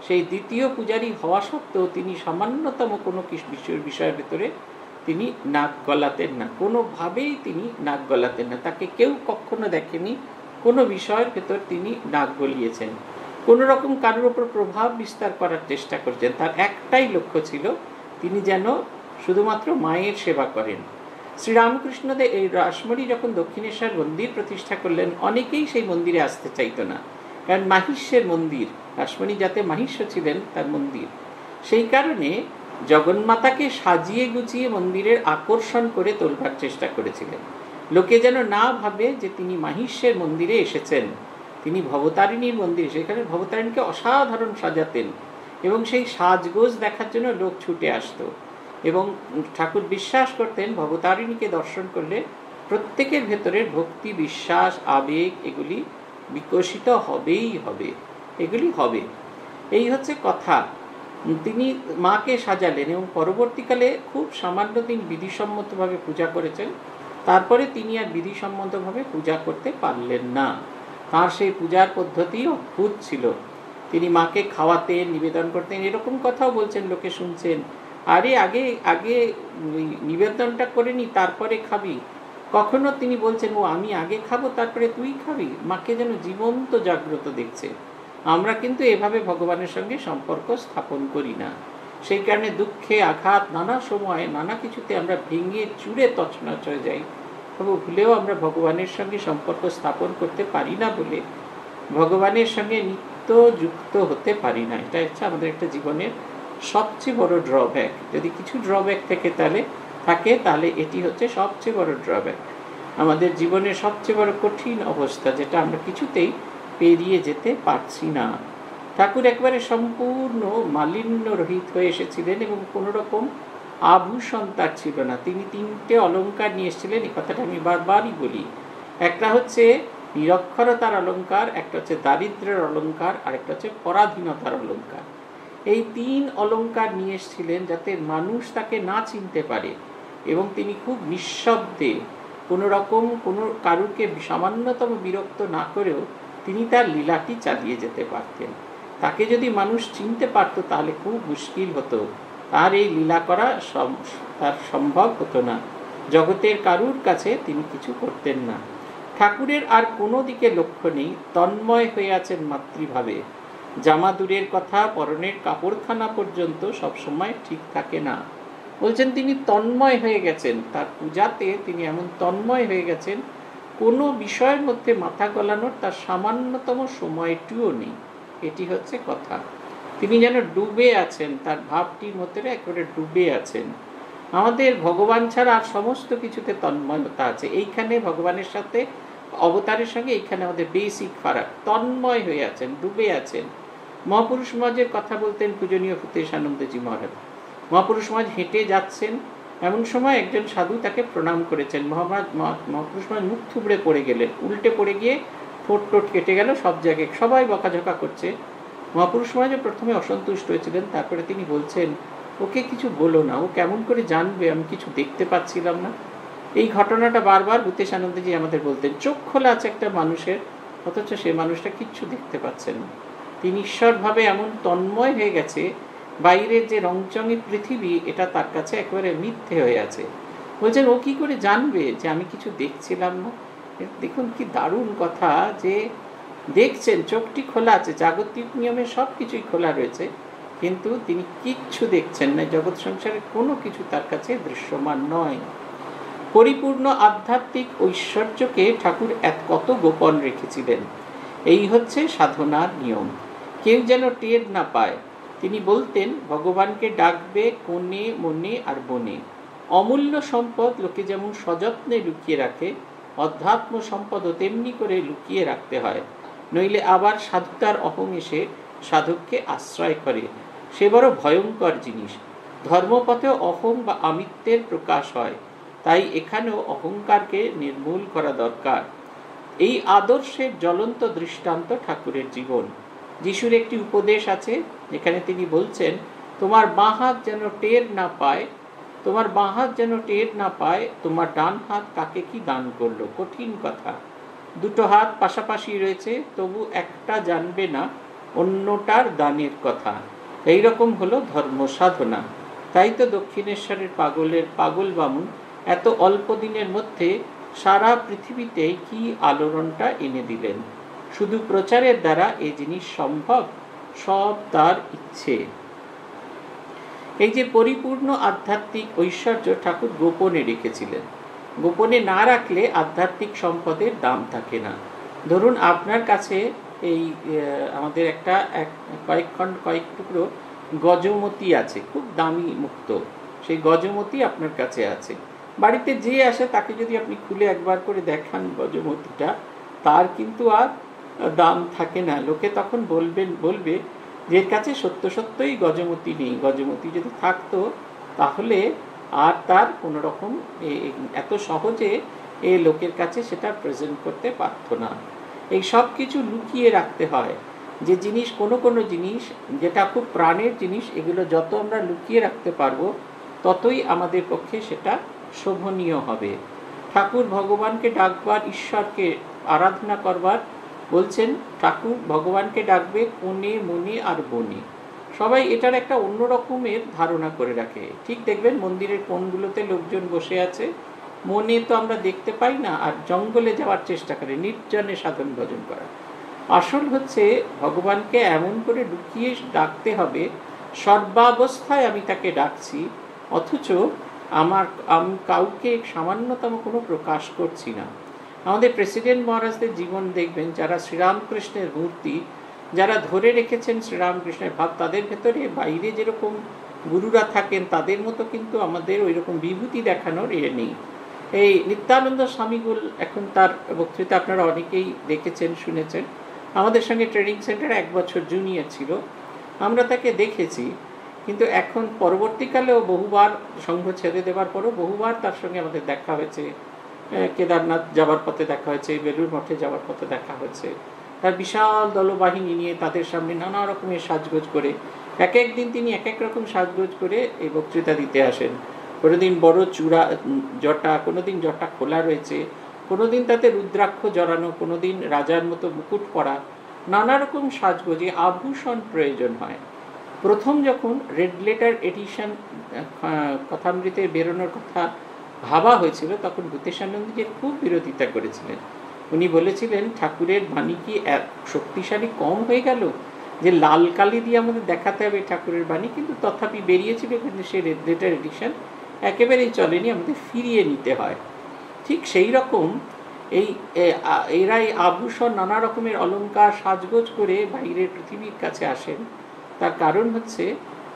সেই দ্বিতীয় পূজারী হওয়া সত্ত্বেও তিনি সামান্যতম কোনো বিষয়ের ভেতরে তিনি নাক গলাতেন না, কোনোভাবেই তিনি নাক গলাতেন না। তাকে কেউ কখনো দেখেনি কোনো বিষয়ের ভেতর তিনি নাক গলিয়েছেন। কোনো রকম কারোর ওপর প্রভাব বিস্তার করার চেষ্টা করছেন। তার একটাই লক্ষ্য ছিল, তিনি যেন শুধুমাত্র মায়ের সেবা করেন। শ্রীরামকৃষ্ণদেব এই রাসমণি যখন দক্ষিণেশ্বর মন্দির প্রতিষ্ঠা করলেন, অনেকেই সেই মন্দিরে আসতে চাইতো না, কারণ মাহিষ্যের মন্দির, রাসমণি যাতে মাহিষ্য ছিলেন তার মন্দির, সেই কারণে জগন্মাতাকে সাজিয়ে গুছিয়ে মন্দিরের আকর্ষণ করে তোলবার চেষ্টা করেছিলেন। লোকে যেন না ভাবে যে তিনি মাহিষ্যের মন্দিরে এসেছেন, তিনি ভবতারিণীর মন্দিরে। সেখানে ভবতারিণীকে অসাধারণ সাজাতেন এবং সেই সাজগোজ দেখার জন্য লোক ছুটে আসতো। এবং ঠাকুর বিশ্বাস করতেন ভবতারিণীকে দর্শন করলে প্রত্যেকের ভেতরের ভক্তি, বিশ্বাস, আবেগ এগুলি বিকশিত হবেই হবে, এগুলি হবে। এই হচ্ছে কথা। তিনি মাকে সাজালেন এবং পরবর্তীকালে খুব সামান্য দিন বিধিসম্মতভাবে পূজা করেছেন। তারপরে তিনি আর বিধিসম্মতভাবে পূজা করতে পারলেন না। তার সেই পূজার পদ্ধতি অদ্ভুত ছিল। তিনি মাকে খাওয়াতেন, নিবেদন করতেন, এরকম কথাও বলছেন, লোকে শুনছেন। আরে আগে আগে নিবেদনটা করে নি, তারপরে খাবি। কখনো তিনি বলছেন, ও আমি আগে খাবো তারপরে তুই খাবি। মাকে যেন জীবন্ত জাগ্রত দেখছে। আমরা কিন্তু এভাবে ভগবানের সঙ্গে সম্পর্ক স্থাপন করি না। সেই কারণে দুঃখে, আঘাত, নানা সময় নানা কিছুতে আমরা ভেঙে চুরে তছনছ হয়ে যাই। তবে ভুলেও আমরা ভগবানের সঙ্গে সম্পর্ক স্থাপন করতে পারি না বলে ভগবানের সঙ্গে নিত্য যুক্ত হতে পারি না। এটা হচ্ছে আমাদের একটা জীবনের সবচেয়ে বড় ড্রব্যাক। যদি কিছু ড্রব্যাক তাহলে এটি হচ্ছে সবচেয়ে বড় ড্রব্যাক। আমাদের জীবনের সবচেয়ে বড় কঠিন অবস্থা, যেটা আমরা কিছুতেই পেরিয়ে যেতে পারছি না। ঠাকুর একবারে সম্পূর্ণ মালিন্য রহিত হয়ে এসেছিলেন এবং কোনো রকম আভূষণ তার ছিল না। তিনি 3টে অলঙ্কার নিয়ে এসেছিলেন, এই কথাটা আমি বারবারই বলি। একটা হচ্ছে নিরক্ষরতার অলঙ্কার, একটা হচ্ছে দারিদ্র্যের অলঙ্কার, আর একটা হচ্ছে পরাধীনতার অলঙ্কার। এই 3 অলঙ্কার নিয়ে এসেছিলেন যাতে মানুষ তাকে না চিনতে পারে এবং তিনি খুব নিঃশব্দে কোনো রকম কারুকে সামান্যতম বিরক্ত না করেও তিনি তার লীলাটি চালিয়ে যেতে পারতেন। তাকে যদি মানুষ চিনতে পারত তাহলে খুব মুশকিল হতো, তার এই লীলা করা তার সম্ভব হতো না। জগতের কারুর কাছে তিনি কিছু করতেন না। ঠাকুরের আর কোনো দিকে লক্ষ্য নেই, তন্ময় হয়ে আছেন মাতৃভাবে। জামা দূরের কথা, পরনের কাপড়খানা পর্যন্ত সবসময় ঠিক থাকে না। বলছেন তিনি তন্ময় হয়ে গেছেন, তার পূজাতে তিনি এমন তন্ময় হয়ে গেছেন, কোনো বিষয়ের মধ্যে মাথা গলানোর তার সামান্যতম সময়টিও নেই। এটি হচ্ছে কথা। তিনি যেন ডুবে আছেন, তার ভাবটির মধ্যে একেবারে ডুবে আছেন। আমাদের ভগবান ছাড়া আর সমস্ত কিছুতে তন্ময়তা আছে। এইখানে ভগবানের সাথে অবতারের সঙ্গে এইখানে আমাদের বেসিক ফারাক। তন্ময় হয়ে আছেন, ডুবে আছেন। মহাপুরুষ সমাজের কথা বলতেন পূজনীয় ভূতেশানন্দজি মহারাজ। মহাপুরুষ সমাজ হেঁটে যাচ্ছেন, এমন সময় একজন সাধু তাকে প্রণাম করেছেন। মহাপুরুষ সমাজ মুখ থুবড়ে পড়ে গেলেন, উল্টে পড়ে গিয়ে ঠোঁট কেটে গেল, সব জায়গায় সবাই বকাঝকা করছে। মহাপুরুষ সমাজে প্রথমে অসন্তুষ্ট হয়েছিলেন, তারপরে তিনি বলছেন, ওকে কিছু বলো না, ও কেমন করে জানবে আমি কিছু দেখতে পাচ্ছিলাম না। এই ঘটনাটা বারবার ভূতেশানন্দজি আমাদের বলতেন। চোখ খোলা আছে একটা মানুষের, অথচ সে মানুষটা কিচ্ছু দেখতে পাচ্ছেন না। তিনি ঈশ্বরভাবে এমন তন্ময় হয়ে গেছে, বাইরের যে রংচঙে পৃথিবী এটা তার কাছে একেবারে মিথ্যে হয়ে আছে। বলছেন ও কি করে জানবে যে আমি কিছু দেখছিলাম না। দেখুন কি দারুণ কথা, যে দেখছেন, চোখটি খোলা আছে, জাগতিক নিয়মে সব কিছুই খোলা রয়েছে, কিন্তু তিনি কিচ্ছু দেখছেন না। জগৎ সংসারে কোনো কিছু তার কাছে দৃশ্যমান নয়। পরিপূর্ণ আধ্যাত্মিক ঐশ্বর্যকে ঠাকুর কত গোপন রেখেছিলেন। এই হচ্ছে সাধনার নিয়ম, কেউ যেন টের না পায়। তিনি বলতেন ভগবানকে ডাকবে কোণে মনে আর বনে। অমূল্য সম্পদ লোকে যেমন সযত্নে লুকিয়ে রাখে, অধ্যাত্ম সম্পদও তেমনি করে লুকিয়ে রাখতে হয়, নইলে আবার সাধুতার অহং এসে সাধককে আশ্রয় করে। সে বড় ভয়ঙ্কর জিনিস। ধর্মপথে অহং বা আমিত্বের প্রকাশ হয়, তাই এখানেও অহংকারকে নির্মূল করা দরকার। এই আদর্শের জ্বলন্ত দৃষ্টান্ত ঠাকুরের জীবন। যিশুর একটি উপদেশ আছে যেখানে তিনি বলছেন, তোমার বাঁ হাত যেন টের না পায়, তোমার বাঁ হাত যেন টের না পায় তোমার ডান হাত কাকে কি দান করলো। কঠিন কথা। দুটো হাত পাশাপাশি রয়েছে, তবু একটা জানবে না অন্যটার দানের কথা। এই রকম হলো ধর্ম সাধনা। তাই তো দক্ষিণেশ্বরের পাগল বামুন এত অল্প দিনের মধ্যে সারা পৃথিবীতে কি আলোড়নটা এনে দিলেন। শুধু প্রচারের দ্বারা এ জিনিস সম্ভব, সব তার ইচ্ছে। এই যে পরিপূর্ণ আধ্যাত্মিক ঐশ্বর্য ঠাকুর গোপনে রেখেছিলেন। গোপনে না রাখলে আধ্যাত্মিক সম্পদের দাম থাকে না। ধরুন আপনার কাছে এই আমাদের কয়েক টুকরো গজমতি আছে, খুব দামি মুক্ত। সেই গজমতি আপনার কাছে আছে, বাড়িতে যে আসে তাকে যদি আপনি খুলে একবার করে দেখান গজমতিটা, তার কিন্তু আর দাম থাকে না। লোকে তখন বলবে যে এর কাছে সত্যই গজমতি নেই। গজমতি যদি থাকতো তাহলে আর তার কোনো রকম এত সহজে লোকের কাছে সেটা প্রেজেন্ট করতে পারতো না। এই সব কিছু লুকিয়ে রাখতে হয়। যে জিনিস কোনো জিনিস যেটা খুব প্রাণের জিনিস, এগুলো যত আমরা লুকিয়ে রাখতে পারবো ততই আমাদের পক্ষে সেটা শোভনীয় হবে। ঠাকুর ভগবানকে ডাকবার, ঈশ্বরকে আরাধনা করবার বলছেন। ঠাকুর ভগবানকে ডাকবে কোণে মনে আর বনে। সবাই এটার একটা অন্য রকমের ধারণা করে রাখে। ঠিক দেখবেন মন্দিরের কোণগুলোতে লোকজন বসে আছে, মনে তো আমরা দেখতে পাই না, আর জঙ্গলে যাওয়ার চেষ্টা করে নির্জনে সাধন ভজন করা। আসল হচ্ছে ভগবানকে এমন করে লুকিয়ে ডাকতে হবে, সর্বাবস্থায় আমি তাকে ডাকছি, অথচ আমি কাউকে সামান্যতম কোনো প্রকাশ করছি না। আমাদের প্রেসিডেন্ট মহারাজদের জীবন দেখবেন, যারা শ্রীরামকৃষ্ণের মূর্তি, যারা ধরে রেখেছেন শ্রীরামকৃষ্ণের ভাব, তাদের ভেতরে বাইরে যেরকম গুরুরা থাকেন তাদের মতো কিন্তু আমাদের ওই রকম বিভূতি দেখানোর নেই। এই নিত্যানন্দ স্বামীগুল, এখন তার বক্তৃতা আপনারা অনেকেই দেখেছেন শুনেছেন। আমাদের সঙ্গে ট্রেনিং সেন্টারে 1 বছর জুনিয়র ছিল, আমরা তাকে দেখেছি। কিন্তু এখন পরবর্তীকালেও বহুবার সংঘ ছেড়ে দেওয়ার পরও বহুবার তার সঙ্গে আমাদের দেখা হয়েছে। কেদারনাথ যাওয়ার পথে দেখা হয়েছে, বেলুড় মঠে যাওয়ার পথে দেখা হয়েছে। তার বিশাল দলবাহিনী নিয়ে তাদের সামনে নানা রকমের সাজগোজ করে, এক দিন তিনি এক রকম সাজগোজ করে এই বক্তৃতা দিতে আসেন। কোনোদিন বড় চূড়া জটা, কোনোদিন জটা খোলা রয়েছে, কোনোদিন তাতে রুদ্রাক্ষ জড়ানো, কোনোদিন রাজার মতো মুকুট পরা, নানা রকম সাজগোজে আভূষণ প্রয়োজন হয়। প্রথম যখন রেড লেটার এডিশন কথামৃতে বেরোনোর কথা ভাবা হয়েছিল, তখন ভূতেশানন্দজি খুব বিরোধিতা করেছিলেন। উনি বলেছিলেন, ঠাকুরের বাণী কি শক্তিশালী কম হয়ে গেল যে লাল কালি দিয়ে আমাদের দেখাতে হবে ঠাকুরের বাণী? কিন্তু তথাপি বেরিয়েছিল, কিন্তু সেই রেড লেটার এডিশন একেবারেই চলেনি, আমাদের ফিরিয়ে নিতে হয়। ঠিক সেই রকম এরা এই আভূষণ, নানা রকমের অলঙ্কার সাজগোজ করে বাইরের পৃথিবীর কাছে আসেন। তার কারণ হচ্ছে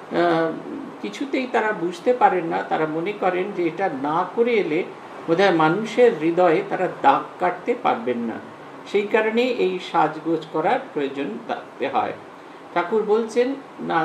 কিছুতেই তারা বুঝতে পারেন না, তারা মনে করেন যে এটা না করে এলে বোধহয় মানুষের হৃদয়ে তারা দাগ কাটতে পারবেন না। সেই কারণে এই সাজগোজ করার প্রয়োজন থাকতে হয়। ঠাকুর বলছেন না,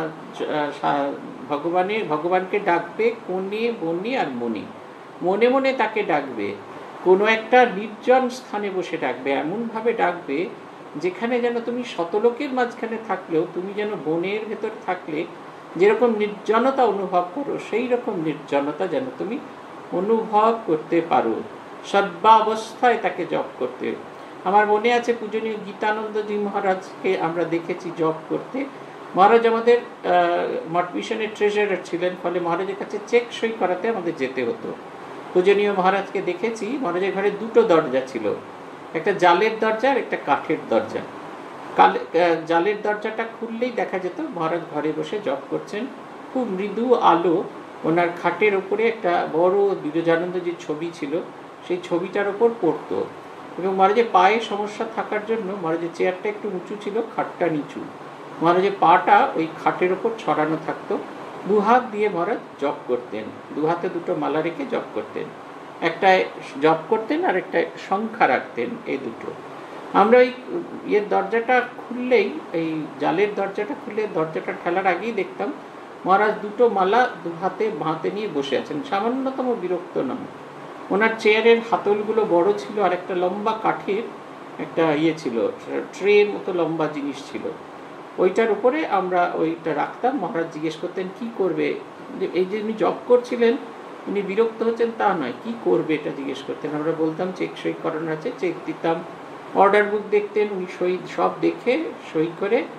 ভগবানকে ডাকবে কোণে বনে আর মনে। মনে মনে তাকে ডাকবে, কোনো একটা নির্জন স্থানে বসে ডাকবে, এমনভাবে ডাকবে যেখানে যেন তুমি শতলোকের মাঝখানে থাকলেও তুমি যেন বনের ভেতর থাকলে যেরকম নির্জনতা অনুভব করো, সেই রকম নির্জনতা যেন তুমি অনুভব করতে পারো। সর্বাবস্থায় তাকে জপ করতে। আমার মনে আছে পূজনীয় গীতানন্দজি মহারাজকে আমরা দেখেছি জপ করতে। মহারাজ আমাদের মঠ মিশনের ট্রেজারার ছিলেন, ফলে মহারাজের কাছে চেক সই করাতে আমাদের যেতে হতো। পূজনীয় মহারাজকে দেখেছি, মহারাজের ঘরে 2টো দরজা ছিল, একটা জালের দরজা আর একটা কাঠের দরজা। জালের দরজাটা খুললেই দেখা যেত মহারাজ ঘরে বসে জপ করছেন। খুব মৃদু আলো, ওনার খাটের ওপরে একটা বড় বিরজানন্দজির ছবি ছিল, সেই ছবিটার ওপর পড়তো। এবং মহারাজের পায়ে সমস্যা থাকার জন্য মহারাজের চেয়ারটা একটু উঁচু ছিল, খাটটা নিচু, মহারাজের পাটা ওই খাটের ওপর ছড়ানো থাকতো। 2 হাত দিয়ে মহারাজ জপ করতেন, 2 হাতে 2টো মালা রেখে জপ করতেন। একটায় জপ করতেন আর একটা সংখ্যা রাখতেন, এই 2টো। আমরা ওই দরজাটা খুললেই, এই জালের দরজাটা খুললে দরজাটা ঠেলার আগেই দেখতাম মহারাজ 2টো মালা 2 হাতে বাঁধে নিয়ে বসে আছেন, সামান্যতম বিরক্ত নন। ওনার চেয়ারের হাতলগুলো বড় ছিল, আর একটা লম্বা কাঠের একটা ছিল, ট্রের মতো লম্বা জিনিস ছিল, ওইটার উপরে আমরা ওইটা রাখতাম। মহারাজ জিজ্ঞেস করতেন কি করবে, এই যে উনি জব করছিলেন, উনি বিরক্ত হচ্ছেন তা নয়, কি করবে এটা জিজ্ঞেস করতেন। আমরা বলতাম চেক সই করানো আছে, চেক দিতাম। অর্ডার বুক দেখতেন, উনি সই সব দেখে সই করে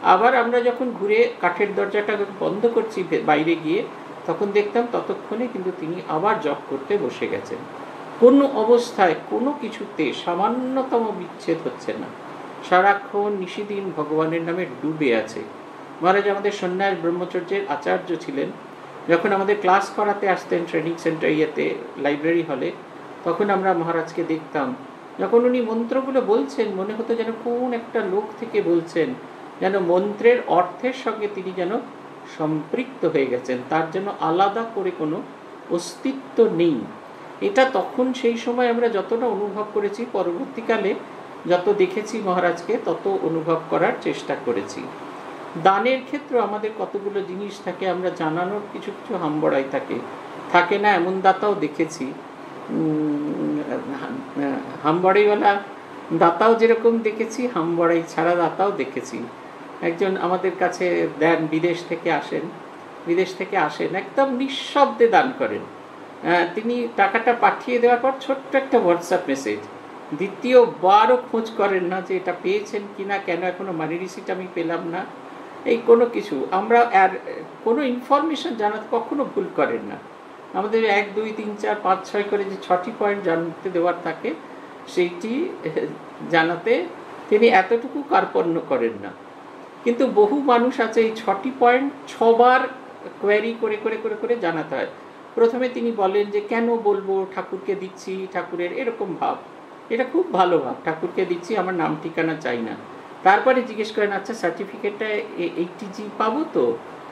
আবার আমরা যখন ঘুরে কাঠের দরজাটা বন্ধ করছি বাইরে গিয়ে, তখন দেখতাম ততক্ষণে কিন্তু তিনি আবার জপ করতে বসে গেছেন। কোনো অবস্থায় কোনো কিছুতে সামান্যতম বিচ্ছেদ হচ্ছে না, সারাক্ষণ নিশিদিন ভগবানের নামে ডুবে আছে। মহারাজ আমাদের সন্ন্যাস ব্রহ্মচর্যের আচার্য ছিলেন। যখন আমাদের ক্লাস করাতে আসতেন ট্রেনিং সেন্টার লাইব্রেরি হলে, তখন আমরা মহারাজকে দেখতাম, যখন উনি মন্ত্রগুলো বলছেন মনে হতো যেন কোন একটা লোক থেকে বলছেন, যেন মন্ত্রের অর্থের সঙ্গে তিনি যেন সম্পৃক্ত হয়ে গেছেন, তার যেন আলাদা করে কোনো অস্তিত্ব নেই। এটা তখন সেই সময় আমরা যতটা অনুভব করেছি, পরবর্তীকালে যত দেখেছি মহারাজকে তত অনুভব করার চেষ্টা করেছি। দানের ক্ষেত্রে আমাদের কতগুলো জিনিস থাকে, আমরা জানানোর কিছু কিছু হাম্বড়াই থাকে না এমন দাতাও দেখেছি। হাম্বড়াইওয়ালা দাতাও যেরকম দেখেছি, হাম্বড়াই ছাড়া দাতাও দেখেছি। একজন আমাদের কাছে দেন, বিদেশ থেকে আসেন একদম নিঃশব্দে দান করেন। তিনি টাকাটা পাঠিয়ে দেওয়ার পর ছোট্ট একটা হোয়াটসঅ্যাপ মেসেজ, দ্বিতীয়বারও খোঁজ করেন না যে এটা পেয়েছেন কিনা, কেন এখনো মানি রিসিট আমি পেলাম না, এই কোনো কিছু। আমরা আর কোনো ইনফরমেশন জানাতে কখনো ভুল করেন না। আমাদের 1, 2, 3, 4, 5, 6 করে যে 6টি পয়েন্ট জানতে দেওয়ার থাকে, সেইটি জানাতে তিনি এতটুকু কার্পণ্য করেন না। কিন্তু বহু মানুষ আছে এই 6টি পয়েন্ট 6 বার কোয়ারি করে করে করে করে জানাতে হয়। প্রথমে তিনি বলেন যে কেন বলবো, ঠাকুরকে দিচ্ছি, ঠাকুরের এরকম ভাব, এটা খুব ভালো ভাব, ঠাকুরকে দিচ্ছি, আমার নাম ঠিকানা চাই না। তারপরে জিজ্ঞেস করেন, আচ্ছা সার্টিফিকেটটা 80G পাবো তো?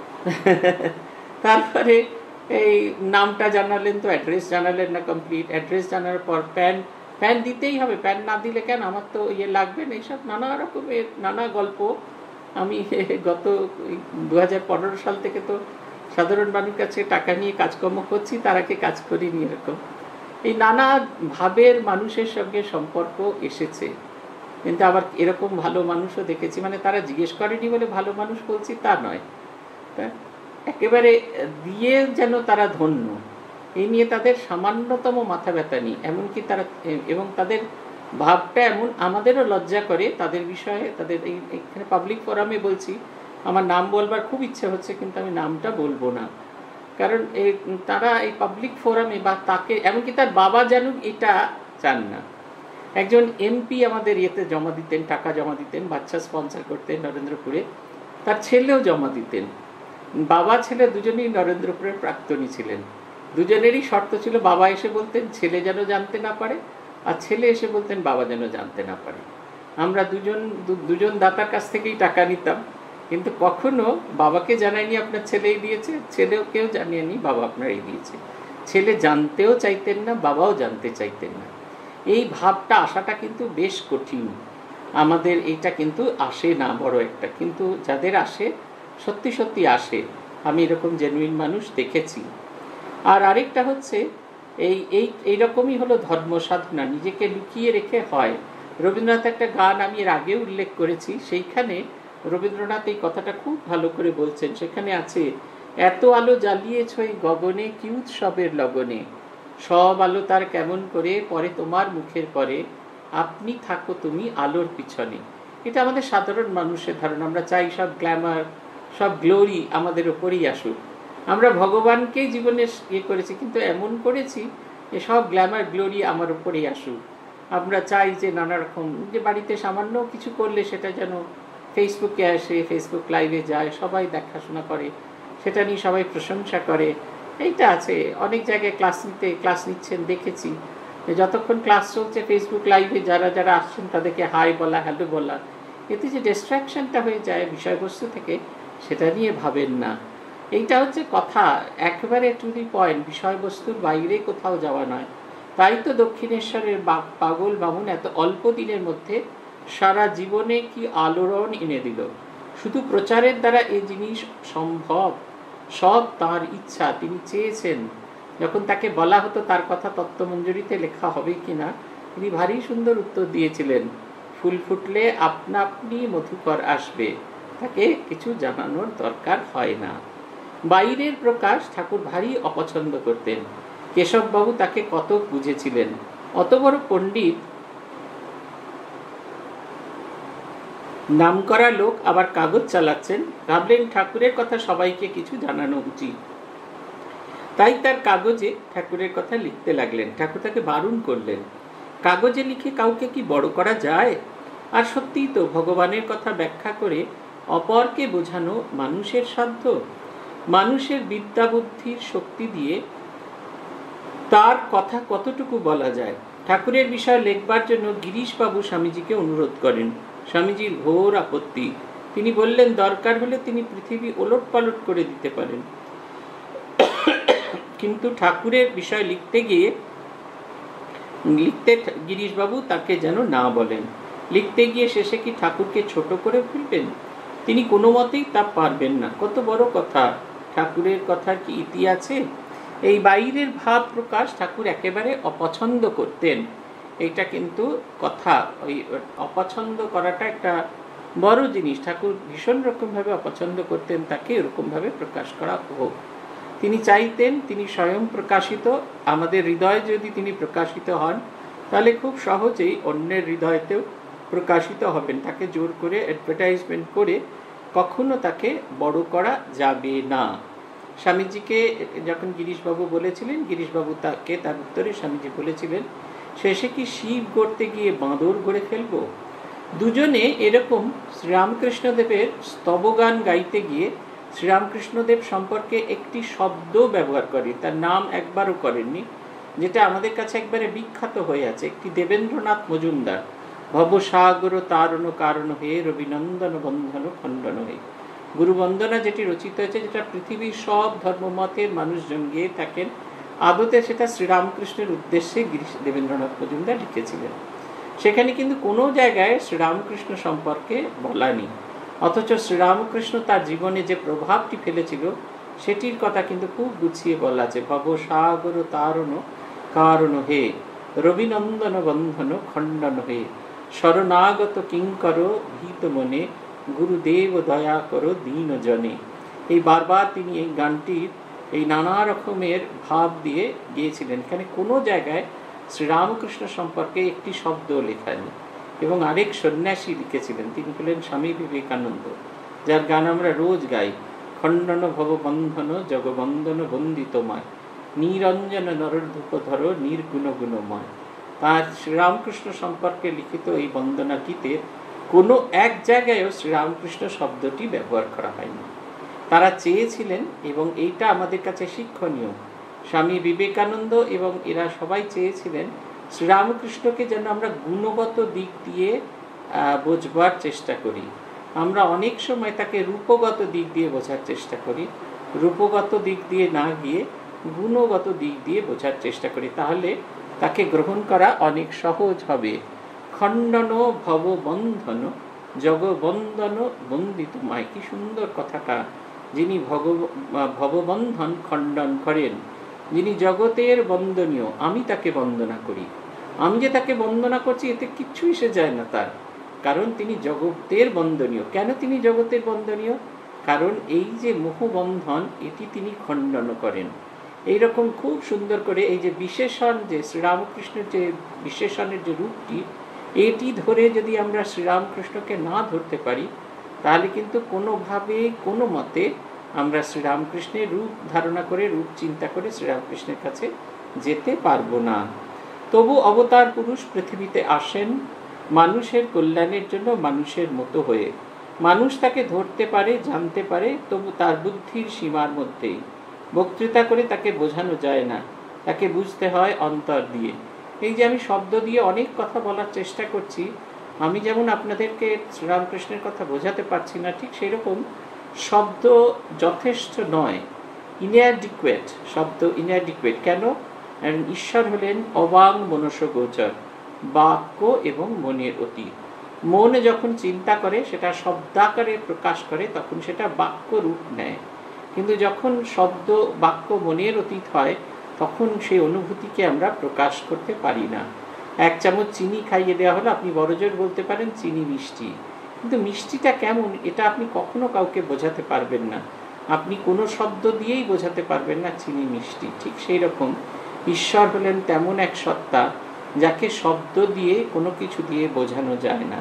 তারপরে এই নামটা জানালেন তো, অ্যাড্রেস জানালেন না কমপ্লিট, অ্যাড্রেস জানার পর প্যান দিতেই হবে, প্যান না দিলে কেন, আমার তো লাগবে না, এইসব নানা রকমের নানা গল্প। আমি গত 2015 সাল থেকে তো সাধারণ মানুষের কাছে টাকা নিয়ে কাজকর্ম করছি, তার আগে কাজ করিনি। এরকম এই নানা ভাবের মানুষের সঙ্গে সম্পর্ক এসেছে। কিন্তু আবার এরকম ভালো মানুষও দেখেছি, মানে তারা জিজ্ঞেস করেনি বলে ভালো মানুষ বলছি তা নয়, একেবারে দিয়ে যেন তারা ধন্য, এই নিয়ে তাদের সামান্যতম মাথা ব্যথা নেই। এমনকি তারা, এবং তাদের ভাবটা এমন, আমাদেরও লজ্জা করে তাদের বিষয়ে। তাদের এইখানে পাবলিক ফোরামে বলছি, আমার নাম বলবার খুব ইচ্ছে হচ্ছে কিন্তু আমি নামটা বলবো না, কারণ তারা এই পাবলিক ফোরামে বা তাকে, এমনকি তার বাবা জানুক এটা চান না। একজন এমপি আমাদের ইয়েতে জমা দিতেন, টাকা জমা দিতেন, বাচ্চা স্পন্সর করতেন নরেন্দ্রপুরে, তার ছেলেও জমা দিতেন। বাবা ছেলে দুজনেই নরেন্দ্রপুরের প্রাক্তনী ছিলেন। দুজনেরই শর্ত ছিল, বাবা এসে বলতেন ছেলে যেন জানতে না পারে, আর ছেলে এসে বলতেন বাবা যেন জানতে না পারে। আমরা দুজন দাতার কাছ থেকেই টাকা নিতাম, কিন্তু কখনো বাবাকে জানাইনি আপনার ছেলেই দিয়েছে, ছেলেও কেউ জানিয়েনি বাবা আপনারই দিয়েছে। ছেলে জানতেও চাইতেন না, বাবাও জানতে চাইতেন না। এই ভাবটা আসাটা কিন্তু বেশ কঠিন, আমাদের এইটা কিন্তু আসে না বড় একটা, কিন্তু যাদের আসে সত্যি সত্যি আসে। আমি এরকম জেনুইন মানুষ দেখেছি। আর আরেকটা হচ্ছে এইরকমই হলো ধর্ম সাধনা, নিজেকে লুকিয়ে রেখে হয়। রবীন্দ্রনাথ একটা গান আমি এর আগে উল্লেখ করেছি, সেইখানে রবীন্দ্রনাথ এই কথাটা খুব ভালো করে বলছেন। সেখানে আছে, এত আলো জ্বালিয়েছ এই গগনে, কি উৎসবের লগনে, সব আলো তার কেমন করে পরে তোমার মুখের পরে, আপনি থাকো তুমি আলোর পিছনে। এটা আমাদের সাধারণ মানুষের ধারণা। আমরা চাই সব গ্ল্যামার, সব গ্লোরি আমাদের ওপরেই আসুক। আমরা ভগবানকেই জীবনে করেছি, কিন্তু এমন করেছি যে সব গ্ল্যামার গ্লোরি আমার উপরেই আসুক। আমরা চাই যে নানা রকম, যে বাড়িতে সামান্য কিছু করলে সেটা যেন ফেসবুকে আসে, ফেসবুক লাইভে যায়, সবাই দেখাশোনা করে, সেটা নিয়ে সবাই প্রশংসা করে। এইটা আছে অনেক জায়গায়। ক্লাস নিচ্ছেন দেখেছি, যতক্ষণ ক্লাস চলছে ফেসবুক লাইভে যারা যারা আসছেন তাদেরকে হাই বলা, হ্যালো বলা, এতে যে ডিস্ট্র্যাকশনটা হয়ে যায় বিষয়বস্তু থেকে, সেটা নিয়ে ভাবেন না। এইটা হচ্ছে কথা, একেবারে টু দি পয়েন্ট, বিষয়বস্তুর বাইরে কোথাও যাওয়া নয়। তাই তো দক্ষিণেশ্বরের পাগল বামুন এত অল্প দিনের মধ্যে সারা জীবনে কি আলোড়ন এনে দিল। শুধু প্রচারের দ্বারা এই জিনিস সম্ভব, সব তার ইচ্ছা, তিনি চেয়েছেন। যখন তাকে বলা হতো তার কথা তত্ত্বমঞ্জুরিতে লেখা হবে কিনা, তিনি ভারী সুন্দর উত্তর দিয়েছিলেন, ফুল ফুটলে আপনা আপনি মধুকর আসবে, তাকে কিছু জানানোর দরকার হয় না। বাইরের প্রকাশ ঠাকুর ভারী অপছন্দ করতেন। কেশববাবু তাকে কত বুঝেছিলেন। অত বড় পণ্ডিত নামকরা লোক আবার কাগজ চালাচ্ছেন, ভাবলেন ঠাকুরের কথা সবাইকে কিছু জানানো উচিত, তাই তার কাগজে ঠাকুরের কথা লিখতে লাগলেন। ঠাকুর তাকে বারণ করলেন, কাগজে লিখে কাউকে কি বড় করা যায়? আর সত্যিই তো ভগবানের কথা ব্যাখ্যা করে অপরকে বোঝানো মানুষের সাধ্য? মানুষের বিদ্যা বুদ্ধির শক্তি দিয়ে তার কথা কতটুকু বলা যায়? ঠাকুরের বিষয়ে লেখবার জন্য গিরিশবাবু স্বামীজিকে অনুরোধ করেন। স্বামীজির ঘোর আপত্তি। তিনি বললেন, দরকার হলে তিনি পৃথিবী ওলট পালট করে দিতে পারেন, কিন্তু ঠাকুরের বিষয় লিখতে গিরিশবাবু তাকে যেন না বলেন। লিখতে গিয়ে শেষে কি ঠাকুরকে ছোট করে ফেলবেন? তিনি কোনো মতেই তা পারবেন না। কত বড় কথা! ঠাকুরের কথার কি ইতি আছে? এই বাইরের ভাব প্রকাশ ঠাকুর একেবারে অপছন্দ করতেন। এইটা কিন্তু কথা, ওই অপছন্দ করাটা একটা বড় জিনিস। ঠাকুর ভীষণ রকমভাবে অপছন্দ করতেন তাকে এরকমভাবে প্রকাশ করা হোক। তিনি চাইতেন তিনি স্বয়ং প্রকাশিত। আমাদের হৃদয়ে যদি তিনি প্রকাশিত হন, তাহলে খুব সহজেই অন্যের হৃদয়তেও প্রকাশিত হবেন। তাকে জোর করে অ্যাডভার্টাইজমেন্ট করে কখনো তাকে বড় করা যাবে না। স্বামীজিকে যখন গিরিশবাবু বলেছিলেন, গিরিশবাবু তাকে তার উত্তরে স্বামীজি বলেছিলেন, শেষে কি শিব গড়তে গিয়ে বাঁদর গড়ে ফেলবো? দুজনে এরকম শ্রীরামকৃষ্ণদেবের স্তবগান গাইতে গিয়ে শ্রীরামকৃষ্ণদেব সম্পর্কে একটি শব্দ ব্যবহার করে, তার নাম একবারও করেননি, যেটা আমাদের কাছে একবারে বিখ্যাত হয়ে আছে। একটি দেবেন্দ্রনাথ মজুমদার, ভবসাগর তারণ কারণ হয়ে রবিনন্দন বন্ধন খণ্ডন হয়ে, গুরু বন্দনা যেটি রচিত হয়েছে, যেটা পৃথিবীর সব ধর্মমতের মানুষজন গিয়ে থাকেন, আদতে সেটা শ্রীরামকৃষ্ণের উদ্দেশ্যে দেবেন্দ্রনাথ মজুমদার লিখেছিলেন। সেখানে কিন্তু কোনো জায়গায় শ্রীরামকৃষ্ণ সম্পর্কে বলা নেই, অথচ শ্রীরামকৃষ্ণ তার জীবনে যে প্রভাবটি ফেলেছিল সেটির কথা কিন্তু খুব গুছিয়ে বলা আছে। ভবসাগর তারণ কারণ হে রবিনন্দন বন্ধন খণ্ডন হয়ে, শরণাগত কিঙ্কর ভীত মনে গুরুদেব দয়া করো দীন জনে। এই বারবার তিনি এই গানটির এই নানা রকমের ভাব দিয়ে গিয়েছিলেন। এখানে কোনো জায়গায় শ্রীরামকৃষ্ণ সম্পর্কে একটি শব্দ লেখা নেই। এবং আরেক সন্ন্যাসী লিখেছিলেন, তিনি হলেন স্বামী বিবেকানন্দ, যার গান আমরা রোজ গাই, খণ্ডন ভববন্ধন জগবন্দন বন্দিতময়, নিরঞ্জন নরধূপধর নির্গুণ গুণময়। তার শ্রীরামকৃষ্ণ সম্পর্কে লিখিত এই বন্দনা গীতে কোনো এক জায়গায়ও শ্রীরামকৃষ্ণ শব্দটি ব্যবহার করা হয়নি। তারা চেয়েছিলেন, এবং এইটা আমাদের কাছে শিক্ষণীয়, স্বামী বিবেকানন্দ এবং এরা সবাই চেয়েছিলেন শ্রীরামকৃষ্ণকে যেন আমরা গুণগত দিক দিয়ে বোঝবার চেষ্টা করি। আমরা অনেক সময় তাকে রূপগত দিক দিয়ে বোঝার চেষ্টা করি, রূপগত দিক দিয়ে না গিয়ে গুণগত দিক দিয়ে বোঝার চেষ্টা করি, তাহলে তাকে গ্রহণ করা অনেক সহজ হবে। খণ্ডন ভববন্ধন জগবন্দন বন্দিত মায়, কি সুন্দর কথাটা! যিনি ভববন্ধন খণ্ডন করেন, যিনি জগতের বন্দনীয়, আমি তাকে বন্দনা করি। আমি যে তাকে বন্দনা করছি এতে কিচ্ছু এসে যায় না তার, কারণ তিনি জগতের বন্দনীয়। কেন তিনি জগতের বন্দনীয়? কারণ এই যে মোহবন্ধন, এটি তিনি খণ্ডন করেন। এইরকম খুব সুন্দর করে এই যে বিশেষণ, যে শ্রীরামকৃষ্ণের যে বিশেষণের যে রূপটি, এটি ধরে যদি আমরা শ্রীরামকৃষ্ণকে না ধরতে পারি, তাহলে কিন্তু কোনোভাবে কোনো মতে আমরা শ্রীরামকৃষ্ণের রূপ ধারণা করে, রূপ চিন্তা করে শ্রীরামকৃষ্ণের কাছে যেতে পারবো না। তবু অবতার পুরুষ পৃথিবীতে আসেন মানুষের কল্যাণের জন্য, মানুষের মতো হয়ে। মানুষ তাকে ধরতে পারে, জানতে পারে, তবু তার বুদ্ধির সীমার মধ্যেই। বক্তৃতা করে তাকে বোঝানো যায় না, তাকে বুঝতে হয় অন্তর দিয়ে। এই যে আমি শব্দ দিয়ে অনেক কথা বলার চেষ্টা করছি, আমি যেমন আপনাদেরকে শ্রীরামকৃষ্ণের কথা বোঝাতে পারছি না, ঠিক সেই রকম শব্দ যথেষ্ট নয়, ইনঅ্যাডিকুয়েট শব্দ, ইনঅ্যাডিকুয়েট। কেন? ঈশ্বর হলেন অবাং মনসগোচর, বাক্য এবং মনের অতীত। মন যখন চিন্তা করে, সেটা শব্দাকারে প্রকাশ করে, তখন সেটা বাক্য রূপ নেয়। কিন্তু যখন শব্দ বাক্য মনের অতীত হয়, তখন সেই অনুভূতিকে আমরা প্রকাশ করতে পারি না। এক চামচ চিনি খাইয়ে দেওয়া হলো, আপনি বড়জোর বলতে পারেন চিনি মিষ্টি, কিন্তু মিষ্টিটা কেমন এটা আপনি কখনো কাউকে বোঝাতে পারবেন না। আপনি কোনো শব্দ দিয়েই বোঝাতে পারবেন না চিনি মিষ্টি। ঠিক সেই রকম ঈশ্বর হলেন তেমন এক সত্তা, যাকে শব্দ দিয়ে কোনো কিছু দিয়ে বোঝানো যায় না।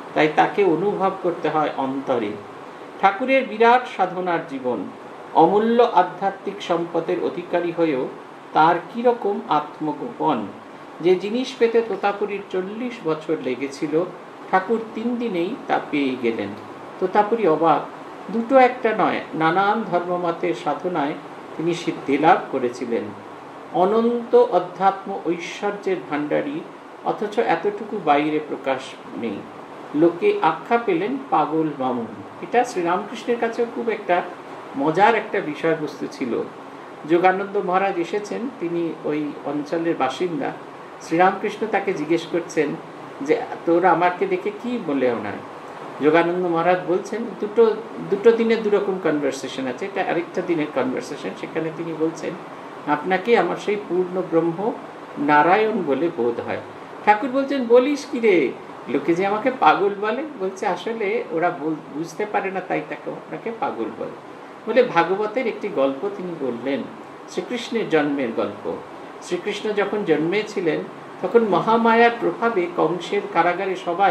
তাই তাকে অনুভব করতে হয় অন্তরে। ঠাকুরের বিরাট সাধনার জীবন, অমূল্য আধ্যাত্মিক সম্পদের অধিকারী হয়েও তার কীরকম আত্মগোপন। যে জিনিস পেতে তোতাপুরীর 40 বছর লেগেছিল, ঠাকুর 3 দিনেই তা পেয়ে গেলেন। তোতাপুরী অবাক। দুটো একটা নয়, নানান ধর্মমতের সাধনায় তিনি সিদ্ধি লাভ করেছিলেন। অনন্ত অধ্যাত্ম ঐশ্বর্যের ভাণ্ডারী, অথচ এতটুকু বাইরে প্রকাশ নেই। লোকে আখ্যা পেলেন পাগল মামুন। এটা শ্রীরামকৃষ্ণের কাছেও খুব একটা মজার একটা বিষয়বস্তু ছিল। যোগানন্দ মহারাজ এসেছেন, তিনি ওই অঞ্চলের বাসিন্দা। শ্রীরামকৃষ্ণ তাকে জিজ্ঞেস করছেন যে তোরা আমাকে দেখে কি বলে ওনার। যোগানন্দ মহারাজ বলছেন দুটো দিনে দুরকম কনভারসেশন আছে, এটা আরেকটা দিনের কনভারসেশন। সেখানে তিনি বলছেন আপনাকে আমার সেই পূর্ণ ব্রহ্ম নারায়ণ বলে বোধ হয়। ঠাকুর বলছেন বলিস কি রে, লোকে যে আমাকে পাগল বলে। বলছে আসলে ওরা বুঝতে পারে না, তাই তাকে আপনাকে পাগল বলে। বলে ভাগবতের একটি গল্প তিনি বললেন, শ্রীকৃষ্ণের জন্মের গল্প। শ্রীকৃষ্ণ যখন জন্মেছিলেন তখন মহামায়ার প্রভাবে কংসের কারাগারে সবাই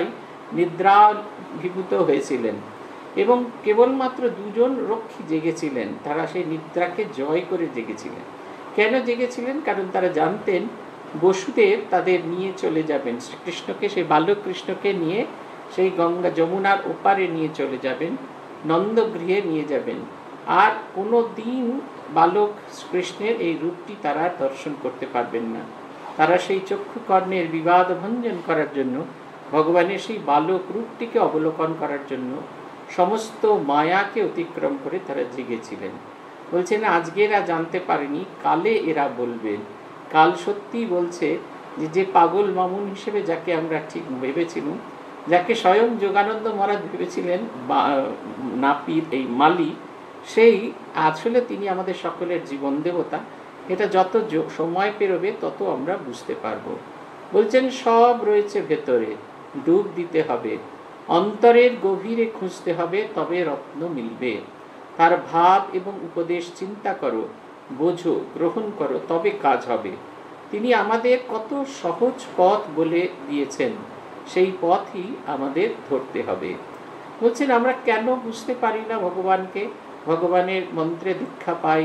নিদ্রাভিভূত হয়েছিলেন এবং কেবলমাত্র 2 জন রক্ষী জেগেছিলেন। তারা সেই নিদ্রাকে জয় করে জেগেছিলেন। কেন জেগেছিলেন? কারণ তারা জানতেন বসুদেব তাদের নিয়ে চলে যাবেন, শ্রীকৃষ্ণকে, সেই বালক কৃষ্ণকে নিয়ে সেই গঙ্গা যমুনার ওপারে নিয়ে চলে যাবেন, নন্দগৃহে নিয়ে যাবেন। আর কোনো দিন বালক কৃষ্ণের এই রূপটি তারা দর্শন করতে পারবেন না। তারা সেই চক্ষুকর্ণের বিবাদ ভঞ্জন করার জন্য, ভগবানের সেই বালক রূপটিকে অবলোকন করার জন্য সমস্ত মায়াকে অতিক্রম করে তারা জেগেছিলেন। বলছেন আজকে এরা জানতে পারেনি, কালে এরা বলবেন। কাল সত্যি বলছে যে পাগল মামুন হিসেবে যাকে আমরা ঠিক ভেবেছিলাম, যাকে স্বয়ং যোগানন্দ মহারাজ ভেবেছিলেন নাপিত, এই মালি, সেই আসলে তিনি আমাদের সকলের জীবন দেবতা। এটা যত সময় পেরোবে তত আমরা বুঝতে পারবো। বলছেন সব রয়েছে ভেতরে, ডুব দিতে হবে, অন্তরের গভীরে খুঁজতে হবে, তবে রত্ন মিলবে। তার ভাব এবং উপদেশ চিন্তা করো, বোঝো, গ্রহণ করো, তবে কাজ হবে। তিনি আমাদের কত সহজ পথ বলে দিয়েছেন, সেই পথই আমাদের ধরতে হবে। বলছেন আমরা কেন বুঝতে পারি না ভগবানকে? ভগবানের মন্ত্রে দীক্ষা পাই,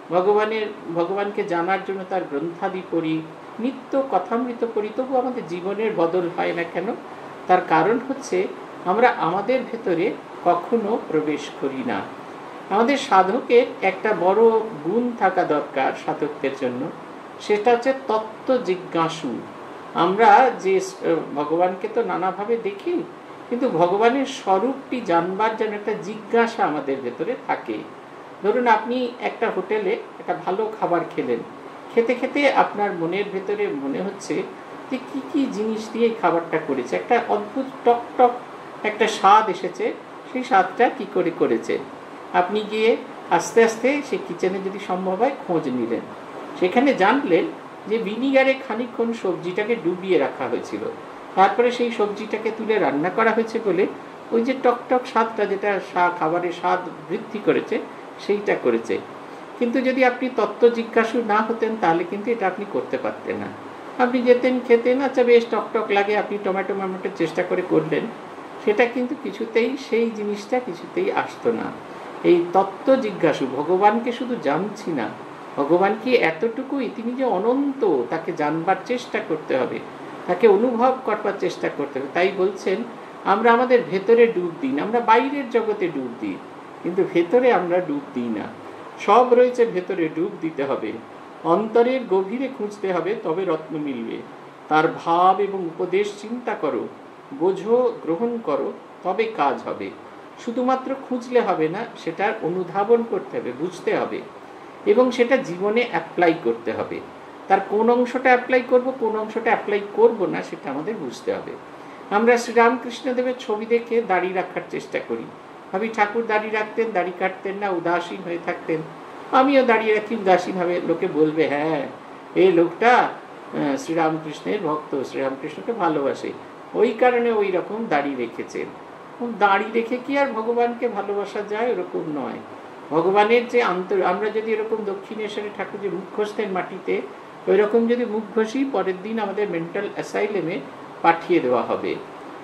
ভগবানকে জানার জন্য তার গ্রন্থাদি পড়ি, নিত্য কথামৃত পড়ি, তবু আমাদের জীবনের বদল হয় না কেন? তার কারণ হচ্ছে আমরা আমাদের ভেতরে কখনো প্রবেশ করি না। আমাদের সাধকের একটা বড় গুণ থাকা দরকার সাধকদের জন্য, সেটা হচ্ছে তত্ত্ব জিজ্ঞাসু। আমরা যে ভগবানকে তো নানাভাবে দেখি, কিন্তু ভগবানের স্বরূপটি জানবার জন্য একটা জিজ্ঞাসা আমাদের ভেতরে থাকে। ধরুন আপনি একটা হোটেলে একটা ভালো খাবার খেলেন, খেতে খেতে আপনার মনের ভেতরে মনে হচ্ছে যে কি কি জিনিস দিয়ে এই খাবারটা করেছে, একটা অদ্ভুত টক টক একটা স্বাদ এসেছে, সেই স্বাদটা কি করে করেছে। আপনি গিয়ে আস্তে আস্তে সেই কিচেনে যদি সম্ভব হয় খোঁজ নিলেন, সেখানে জানলেন যে ভিনিগারে খানিকক্ষণ সবজিটাকে ডুবিয়ে রাখা হয়েছিল, তারপরে সেই সবজিটাকে তুলে রান্না করা হয়েছে বলে ওই যে টকটক স্বাদটা, যেটা খাবারের স্বাদ বৃদ্ধি করেছে, সেইটা করেছে। কিন্তু যদি আপনি তত্ত্ব জিজ্ঞাসু না হতেন তাহলে কিন্তু এটা আপনি করতে পারতেন না। আপনি যেতেন, খেতেন, আচ্ছা বেশ টকটক লাগে, আপনি টমেটো মামেটোর চেষ্টা করে করলেন, সেটা কিন্তু কিছুতেই সেই জিনিসটা কিছুতেই আসতো না। এই তত্ত্ব জিজ্ঞাসু, ভগবানকে শুধু জানছি না, ভগবান কি এতটুকুই, তিনি যে অনন্ত, তাকে জানবার চেষ্টা করতে হবে, তাকে অনুভব করবার চেষ্টা করতে হবে। তাই বলছেন আমরা আমাদের ভেতরে ডুব দিই না, আমরা বাইরের জগতে ডুব দিই, কিন্তু ভেতরে আমরা ডুব দিই না। সব রয়েছে ভেতরে, ডুব দিতে হবে, অন্তরের গভীরে খুঁজতে হবে, তবে রত্ন মিলবে। তার ভাব এবং উপদেশ চিন্তা করো, বোঝো, গ্রহণ করো, তবে কাজ হবে। শুধুমাত্র খুঁজলে হবে না, সেটার অনুধাবন করতে হবে, বুঝতে হবে এবং সেটা জীবনে অ্যাপ্লাই করতে হবে। তার কোন অংশটা অ্যাপ্লাই করব, কোন অংশটা অ্যাপ্লাই করব না, সেটা আমাদের বুঝতে হবে। আমরা শ্রীরামকৃষ্ণদেবের ছবি দেখে দাড়ি রাখার চেষ্টা করি, ভাবি ঠাকুর দাড়ি রাখতেন, দাড়ি কাটতেন না, উদাসীন হয়ে থাকতেন, আমিও দাঁড়িয়ে রাখি উদাসীন হবে। লোকে বলবে হ্যাঁ এই লোকটা শ্রীরামকৃষ্ণের ভক্ত, শ্রীরামকৃষ্ণকে ভালোবাসে, ওই কারণে ওই রকম দাড়ি রেখেছেন। দাড়ি রেখে কি আর ভগবানকে ভালোবাসা যায়? ওরকম নয়। ভগবানের যে আমরা যদি এরকম দক্ষিণেশ্বরে ঠাকুর যে মুখ ঘষতেন মাটিতে, ওই রকম যদি মুখ ঘষি, পরের দিন আমাদের মেন্টাল অ্যাসাইলেমে পাঠিয়ে দেওয়া হবে।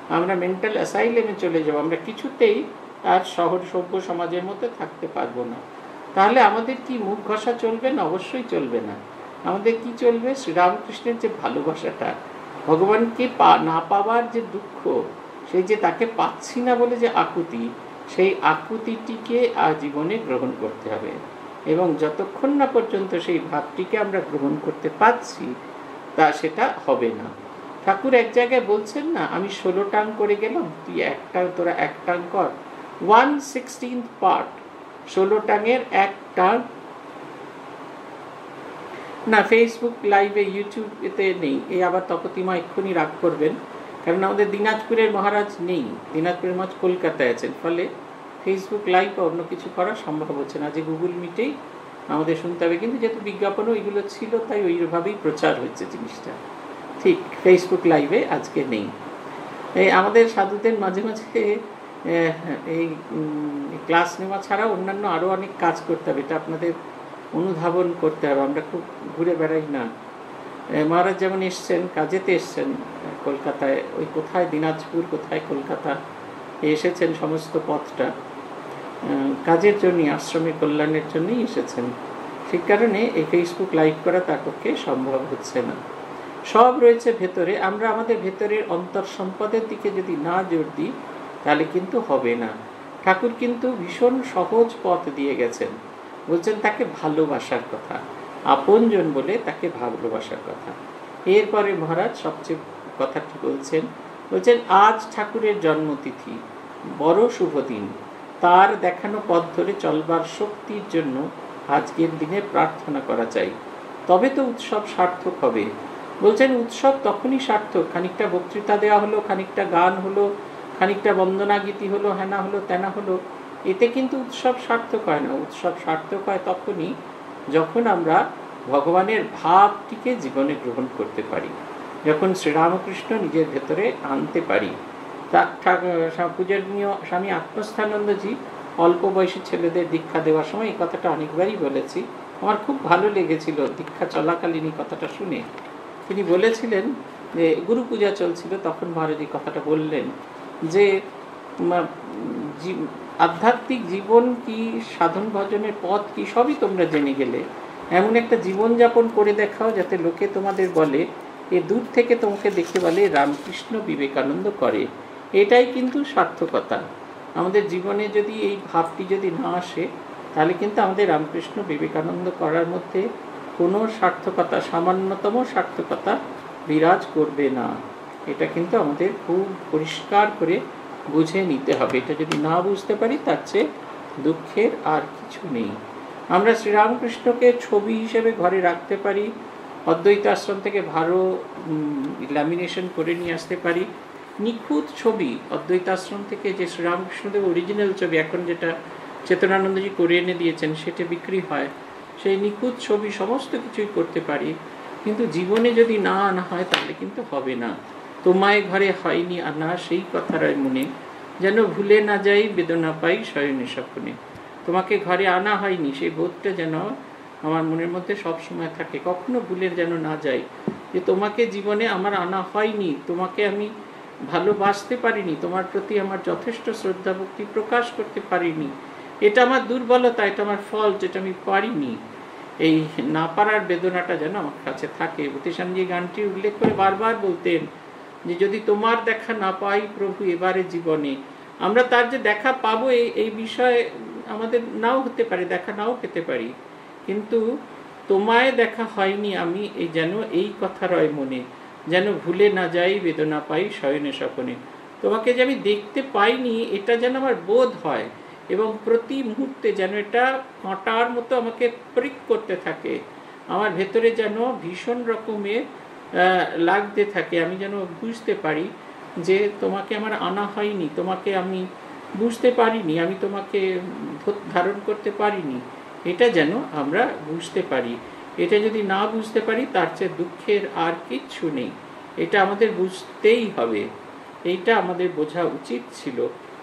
আমরা মেন্টাল অ্যাসাইলেমে চলে যাব, আমরা কিছুতেই আর শহর সভ্য সমাজের মধ্যে থাকতে পারবো না। তাহলে আমাদের কি মুখ ঘষা চলবে না? অবশ্যই চলবে না। আমাদের কি চলবে? শ্রীরামকৃষ্ণের যে ভালোবাসাটা, ভগবানকে না পাওয়ার যে দুঃখ, সেই যে তাকে পাচ্ছি না বলে যে আকুতি, সেই আকুতিটিকে জীবনে গ্রহণ করতে হবে। এবং যতক্ষণ না পর্যন্ত সেই ভাবটিকে আমরা গ্রহণ করতে পারছি, তা সেটা হবে না। ঠাকুর এক জায়গায় বলছেন না, আমি 16 টাং করে গেলাম, তুই তোরা 1 টাং কর। 1/16 পার্ট 16 টাঙের 1 টাং না। ফেসবুক লাইভে, ইউটিউব এতে নেই। এই আবার তপতিমা এক্ষুনি রাগ করবেন, কারণ আমাদের দিনাজপুরের মহারাজ নেই, দিনাজপুরের মহারাজ কলকাতায় আছেন, ফলে ফেসবুক লাইভ বা অন্য কিছু করা সম্ভব হচ্ছে না। যে গুগল মিটেই আমাদের শুনতে হবে, কিন্তু যেহেতু বিজ্ঞাপনও এগুলো ছিল, তাই ওইভাবেই প্রচার হচ্ছে জিনিসটা। ঠিক, ফেসবুক লাইভে আজকে নেই। এই আমাদের সাধুদের মাঝে মাঝে এই ক্লাস নেওয়া ছাড়া অন্যান্য আরও অনেক কাজ করতে হবে, এটা আপনাদের অনুধাবন করতে হবে। আমরা খুব ঘুরে বেড়াই না। মহারাজ যেমন এসছেন, কাজেতে এসছেন কলকাতায়, ওই কোথায় দিনাজপুর কোথায় কলকাতা এসেছেন, সমস্ত পথটা কাজের জন্যই, আশ্রমের কল্যাণের জন্যই এসেছেন। সেই কারণে এই ফেসবুক লাইভ করা তার পক্ষে সম্ভব হচ্ছে না। সব রয়েছে ভেতরে, আমরা আমাদের ভেতরের অন্তর সম্পদের দিকে যদি না জোর দিই, তাহলে কিন্তু হবে না। ঠাকুর কিন্তু ভীষণ সহজ পথ দিয়ে গেছেন, বলছেন তাকে ভালোবাসার কথা, আপনজন বলে তাকে ভালোবাসার কথা। এরপরে মহারাজ সবচেয়ে কথাটি বলছেন, আজ ঠাকুরের জন্মতিথি, বড় শুভ দিন। তার দেখানো পথ ধরে চলবার শক্তির জন্য আজকের দিনে প্রার্থনা করা চাই, তবে তো উৎসব সার্থক হবে। বলছেন উৎসব তখনই সার্থক, খানিকটা বক্তৃতা দেওয়া হলো, খানিকটা গান হলো, খানিকটা বন্দনা গীতি হলো, হেনা হলো তেনা হলো, এতে কিন্তু উৎসব সার্থক হয় না। উৎসব সার্থক হয় তখনই যখন আমরা ভগবানের ভাবটিকে জীবনে গ্রহণ করতে পারি, যখন শ্রীরামকৃষ্ণ নিজের ভেতরে আনতে পারি। পূজনীয় স্বামী আত্মস্থানন্দজি অল্প বয়সী ছেলেদের দীক্ষা দেওয়ার সময় এই কথাটা অনেকবারই বলেছি, আমার খুব ভালো লেগেছিল দীক্ষা চলাকালীন এই কথাটা শুনে। তিনি বলেছিলেন যে গুরু পূজা চলছিল, তখন মহারাজ এই কথাটা বললেন যে আধ্যাত্মিক জীবন কি, সাধন ভজনের পথ কি, সবই তোমরা জেনে গেলে, এমন একটা জীবনযাপন করে দেখাও যাতে লোকে তোমাদের বলে, এ দূর থেকে তোমাকে দেখে বলে রামকৃষ্ণ বিবেকানন্দ করে। এটাই কিন্তু সার্থকতা। আমাদের জীবনে যদি এই ভাবটি যদি না আসে, তাহলে কিন্তু আমাদের রামকৃষ্ণ বিবেকানন্দ করার মধ্যে কোনো সার্থকতা, সামান্যতম সার্থকতা বিরাজ করবে না। এটা কিন্তু আমাদের খুব পরিষ্কার করে বুঝে নিতে হবে। এটা যদি না বুঝতে পারি, তার চেয়ে দুঃখের আর কিছু নেই। আমরা শ্রীরামকৃষ্ণকে ছবি হিসেবে ঘরে রাখতে পারি, অদ্বৈত আশ্রম থেকে ভালো ল্যামিনেশন করে নিয়ে আসতে পারি, নিখুঁত ছবি অদ্বৈত আশ্রম থেকে, যে শ্রীরামকৃষ্ণদেব অরিজিনাল ছবি এখন যেটা চেতনানন্দজি করে এনে দিয়েছেন সেটা বিক্রি হয়, সেই নিখুঁত ছবি সমস্ত কিছুই করতে পারি, কিন্তু জীবনে যদি না আনা হয় তাহলে কিন্তু হবে না। তোমায় ঘরে হয়নি আনা, সেই কথার মনে যেন ভুলে না যাই, বেদনা পাই শয়নে স্বপ্নে। তোমাকে ঘরে আনা হয়নি, সেই বোধটা যেন আমার মনের মধ্যে সব সময় থাকে, কখনো ভুলে যেন না যাই যে তোমাকে জীবনে আমার আনা হয়নি, তোমাকে আমি ভালোবাসতে পারিনি, তোমার প্রতি আমার যথেষ্ট শ্রদ্ধা ভক্তি প্রকাশ করতে পারিনি। এটা আমার দুর্বলতা, এটা আমার ফল্ট, যেটা আমি পারিনি। এই না পারার বেদনাটা যেন আমার কাছে থাকে। ভূতিস্বামীজি গানটি উল্লেখ করে বারবার বলতেন যে যদি তোমার দেখা না পাই প্রভু এবারে জীবনে, আমরা তার যে দেখা পাবো এই বিষয়ে আমাদের নাও হতে পারে, দেখা নাও পেতে পারি, কিন্তু তোমায় দেখা হয়নি আমি, এই যেন এই কথা রয় মনে, যেন ভুলে না যাই বেদনা পাই শয়নে স্বপনে। তোমাকে যে আমি দেখতে পাইনি এটা যেন আমার বোধ হয়, এবং প্রতি মুহূর্তে যেন এটা কাঁটার মতো আমাকে প্রিক করতে থাকে, আমার ভেতরে যেন ভীষণ রকমের লাগতে থাকে, আমি যেন বুঝতে পারি যে তোমাকে আমার আনা হয়নি, তোমাকে আমি বুঝতে পারিনি, আমি তোমাকে ধারণ করতে পারিনি, এটা যেন আমরা বুঝতে পারি। এটা যদি না বুঝতে পারি, তার চেয়ে দুঃখের আর কিচ্ছু নেই। এটা আমাদের বুঝতেই হবে, এইটা আমাদের বোঝা উচিত ছিল।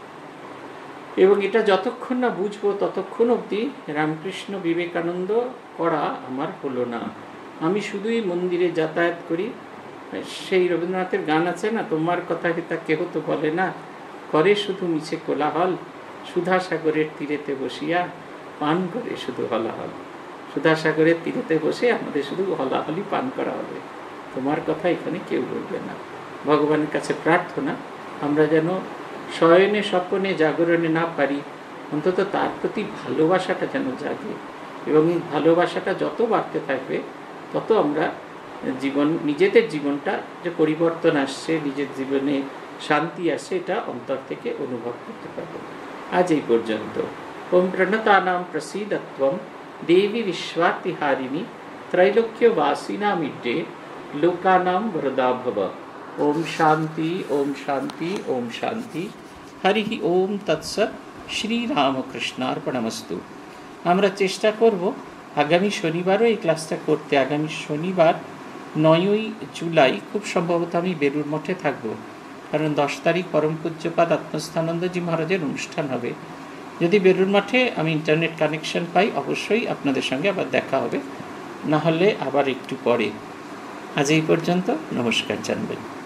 এবং এটা যতক্ষণ না বুঝবো ততক্ষণ অবধি রামকৃষ্ণ বিবেকানন্দ করা আমার হলো না। আমি শুধুই মন্দিরে যাতায়াত করি, সেই রবীন্দ্রনাথের গান আছে না, তোমার কথা হিতা কেহ তো বলে না, করে শুধু মিছে কোলাহল, সুধা সাগরের তীরেতে বসিয়া পান করে শুধু হলাহল। সুধা সাগরের তীরেতে বসে আমাদের শুধু হলাহলি পান করা হবে, তোমার কথা এখানে কেউ বলবে না। ভগবানের কাছে প্রার্থনা আমরা যেন শয়নে স্বপনে জাগরণে না পারি, অন্তত তার প্রতি ভালোবাসাটা যেন জাগে, এবং এই ভালোবাসাটা যত বাড়তে থাকবে তত আমরা নিজেদের জীবনটা যে পরিবর্তন আসছে, নিজের জীবনে শান্তি আসছে, এটা অন্তর থেকে অনুভব করতে পারবো। আজ এই পর্যন্ত। ওম প্রণতানাম প্রসীদত্বম দেবী বিশ্বাতিহারিণী ত্রৈলোক্যবাসিনামিড্ডে লোকানাম বরদা ভব। ওম শান্তি, ওম শান্তি, ওম শান্তি। হরি ওম তৎসৎ। শ্রীরামকৃষ্ণার্পণমস্তু। আমরা চেষ্টা করব আগামী শনিবারও এই ক্লাসটা করতে। আগামী শনিবার 9ই জুলাই খুব সম্ভবত আমি বেলুড় মঠে থাকব, কারণ 10 তারিখ পরম পূজ্যপাদ আত্মস্থানন্দজি মহারাজের অনুষ্ঠান হবে। যদি বেলুড় মঠে আমি ইন্টারনেট কানেকশন পাই অবশ্যই আপনাদের সঙ্গে আবার দেখা হবে, না হলে আবার একটু পরে। আজ এই পর্যন্ত, নমস্কার জানবেন।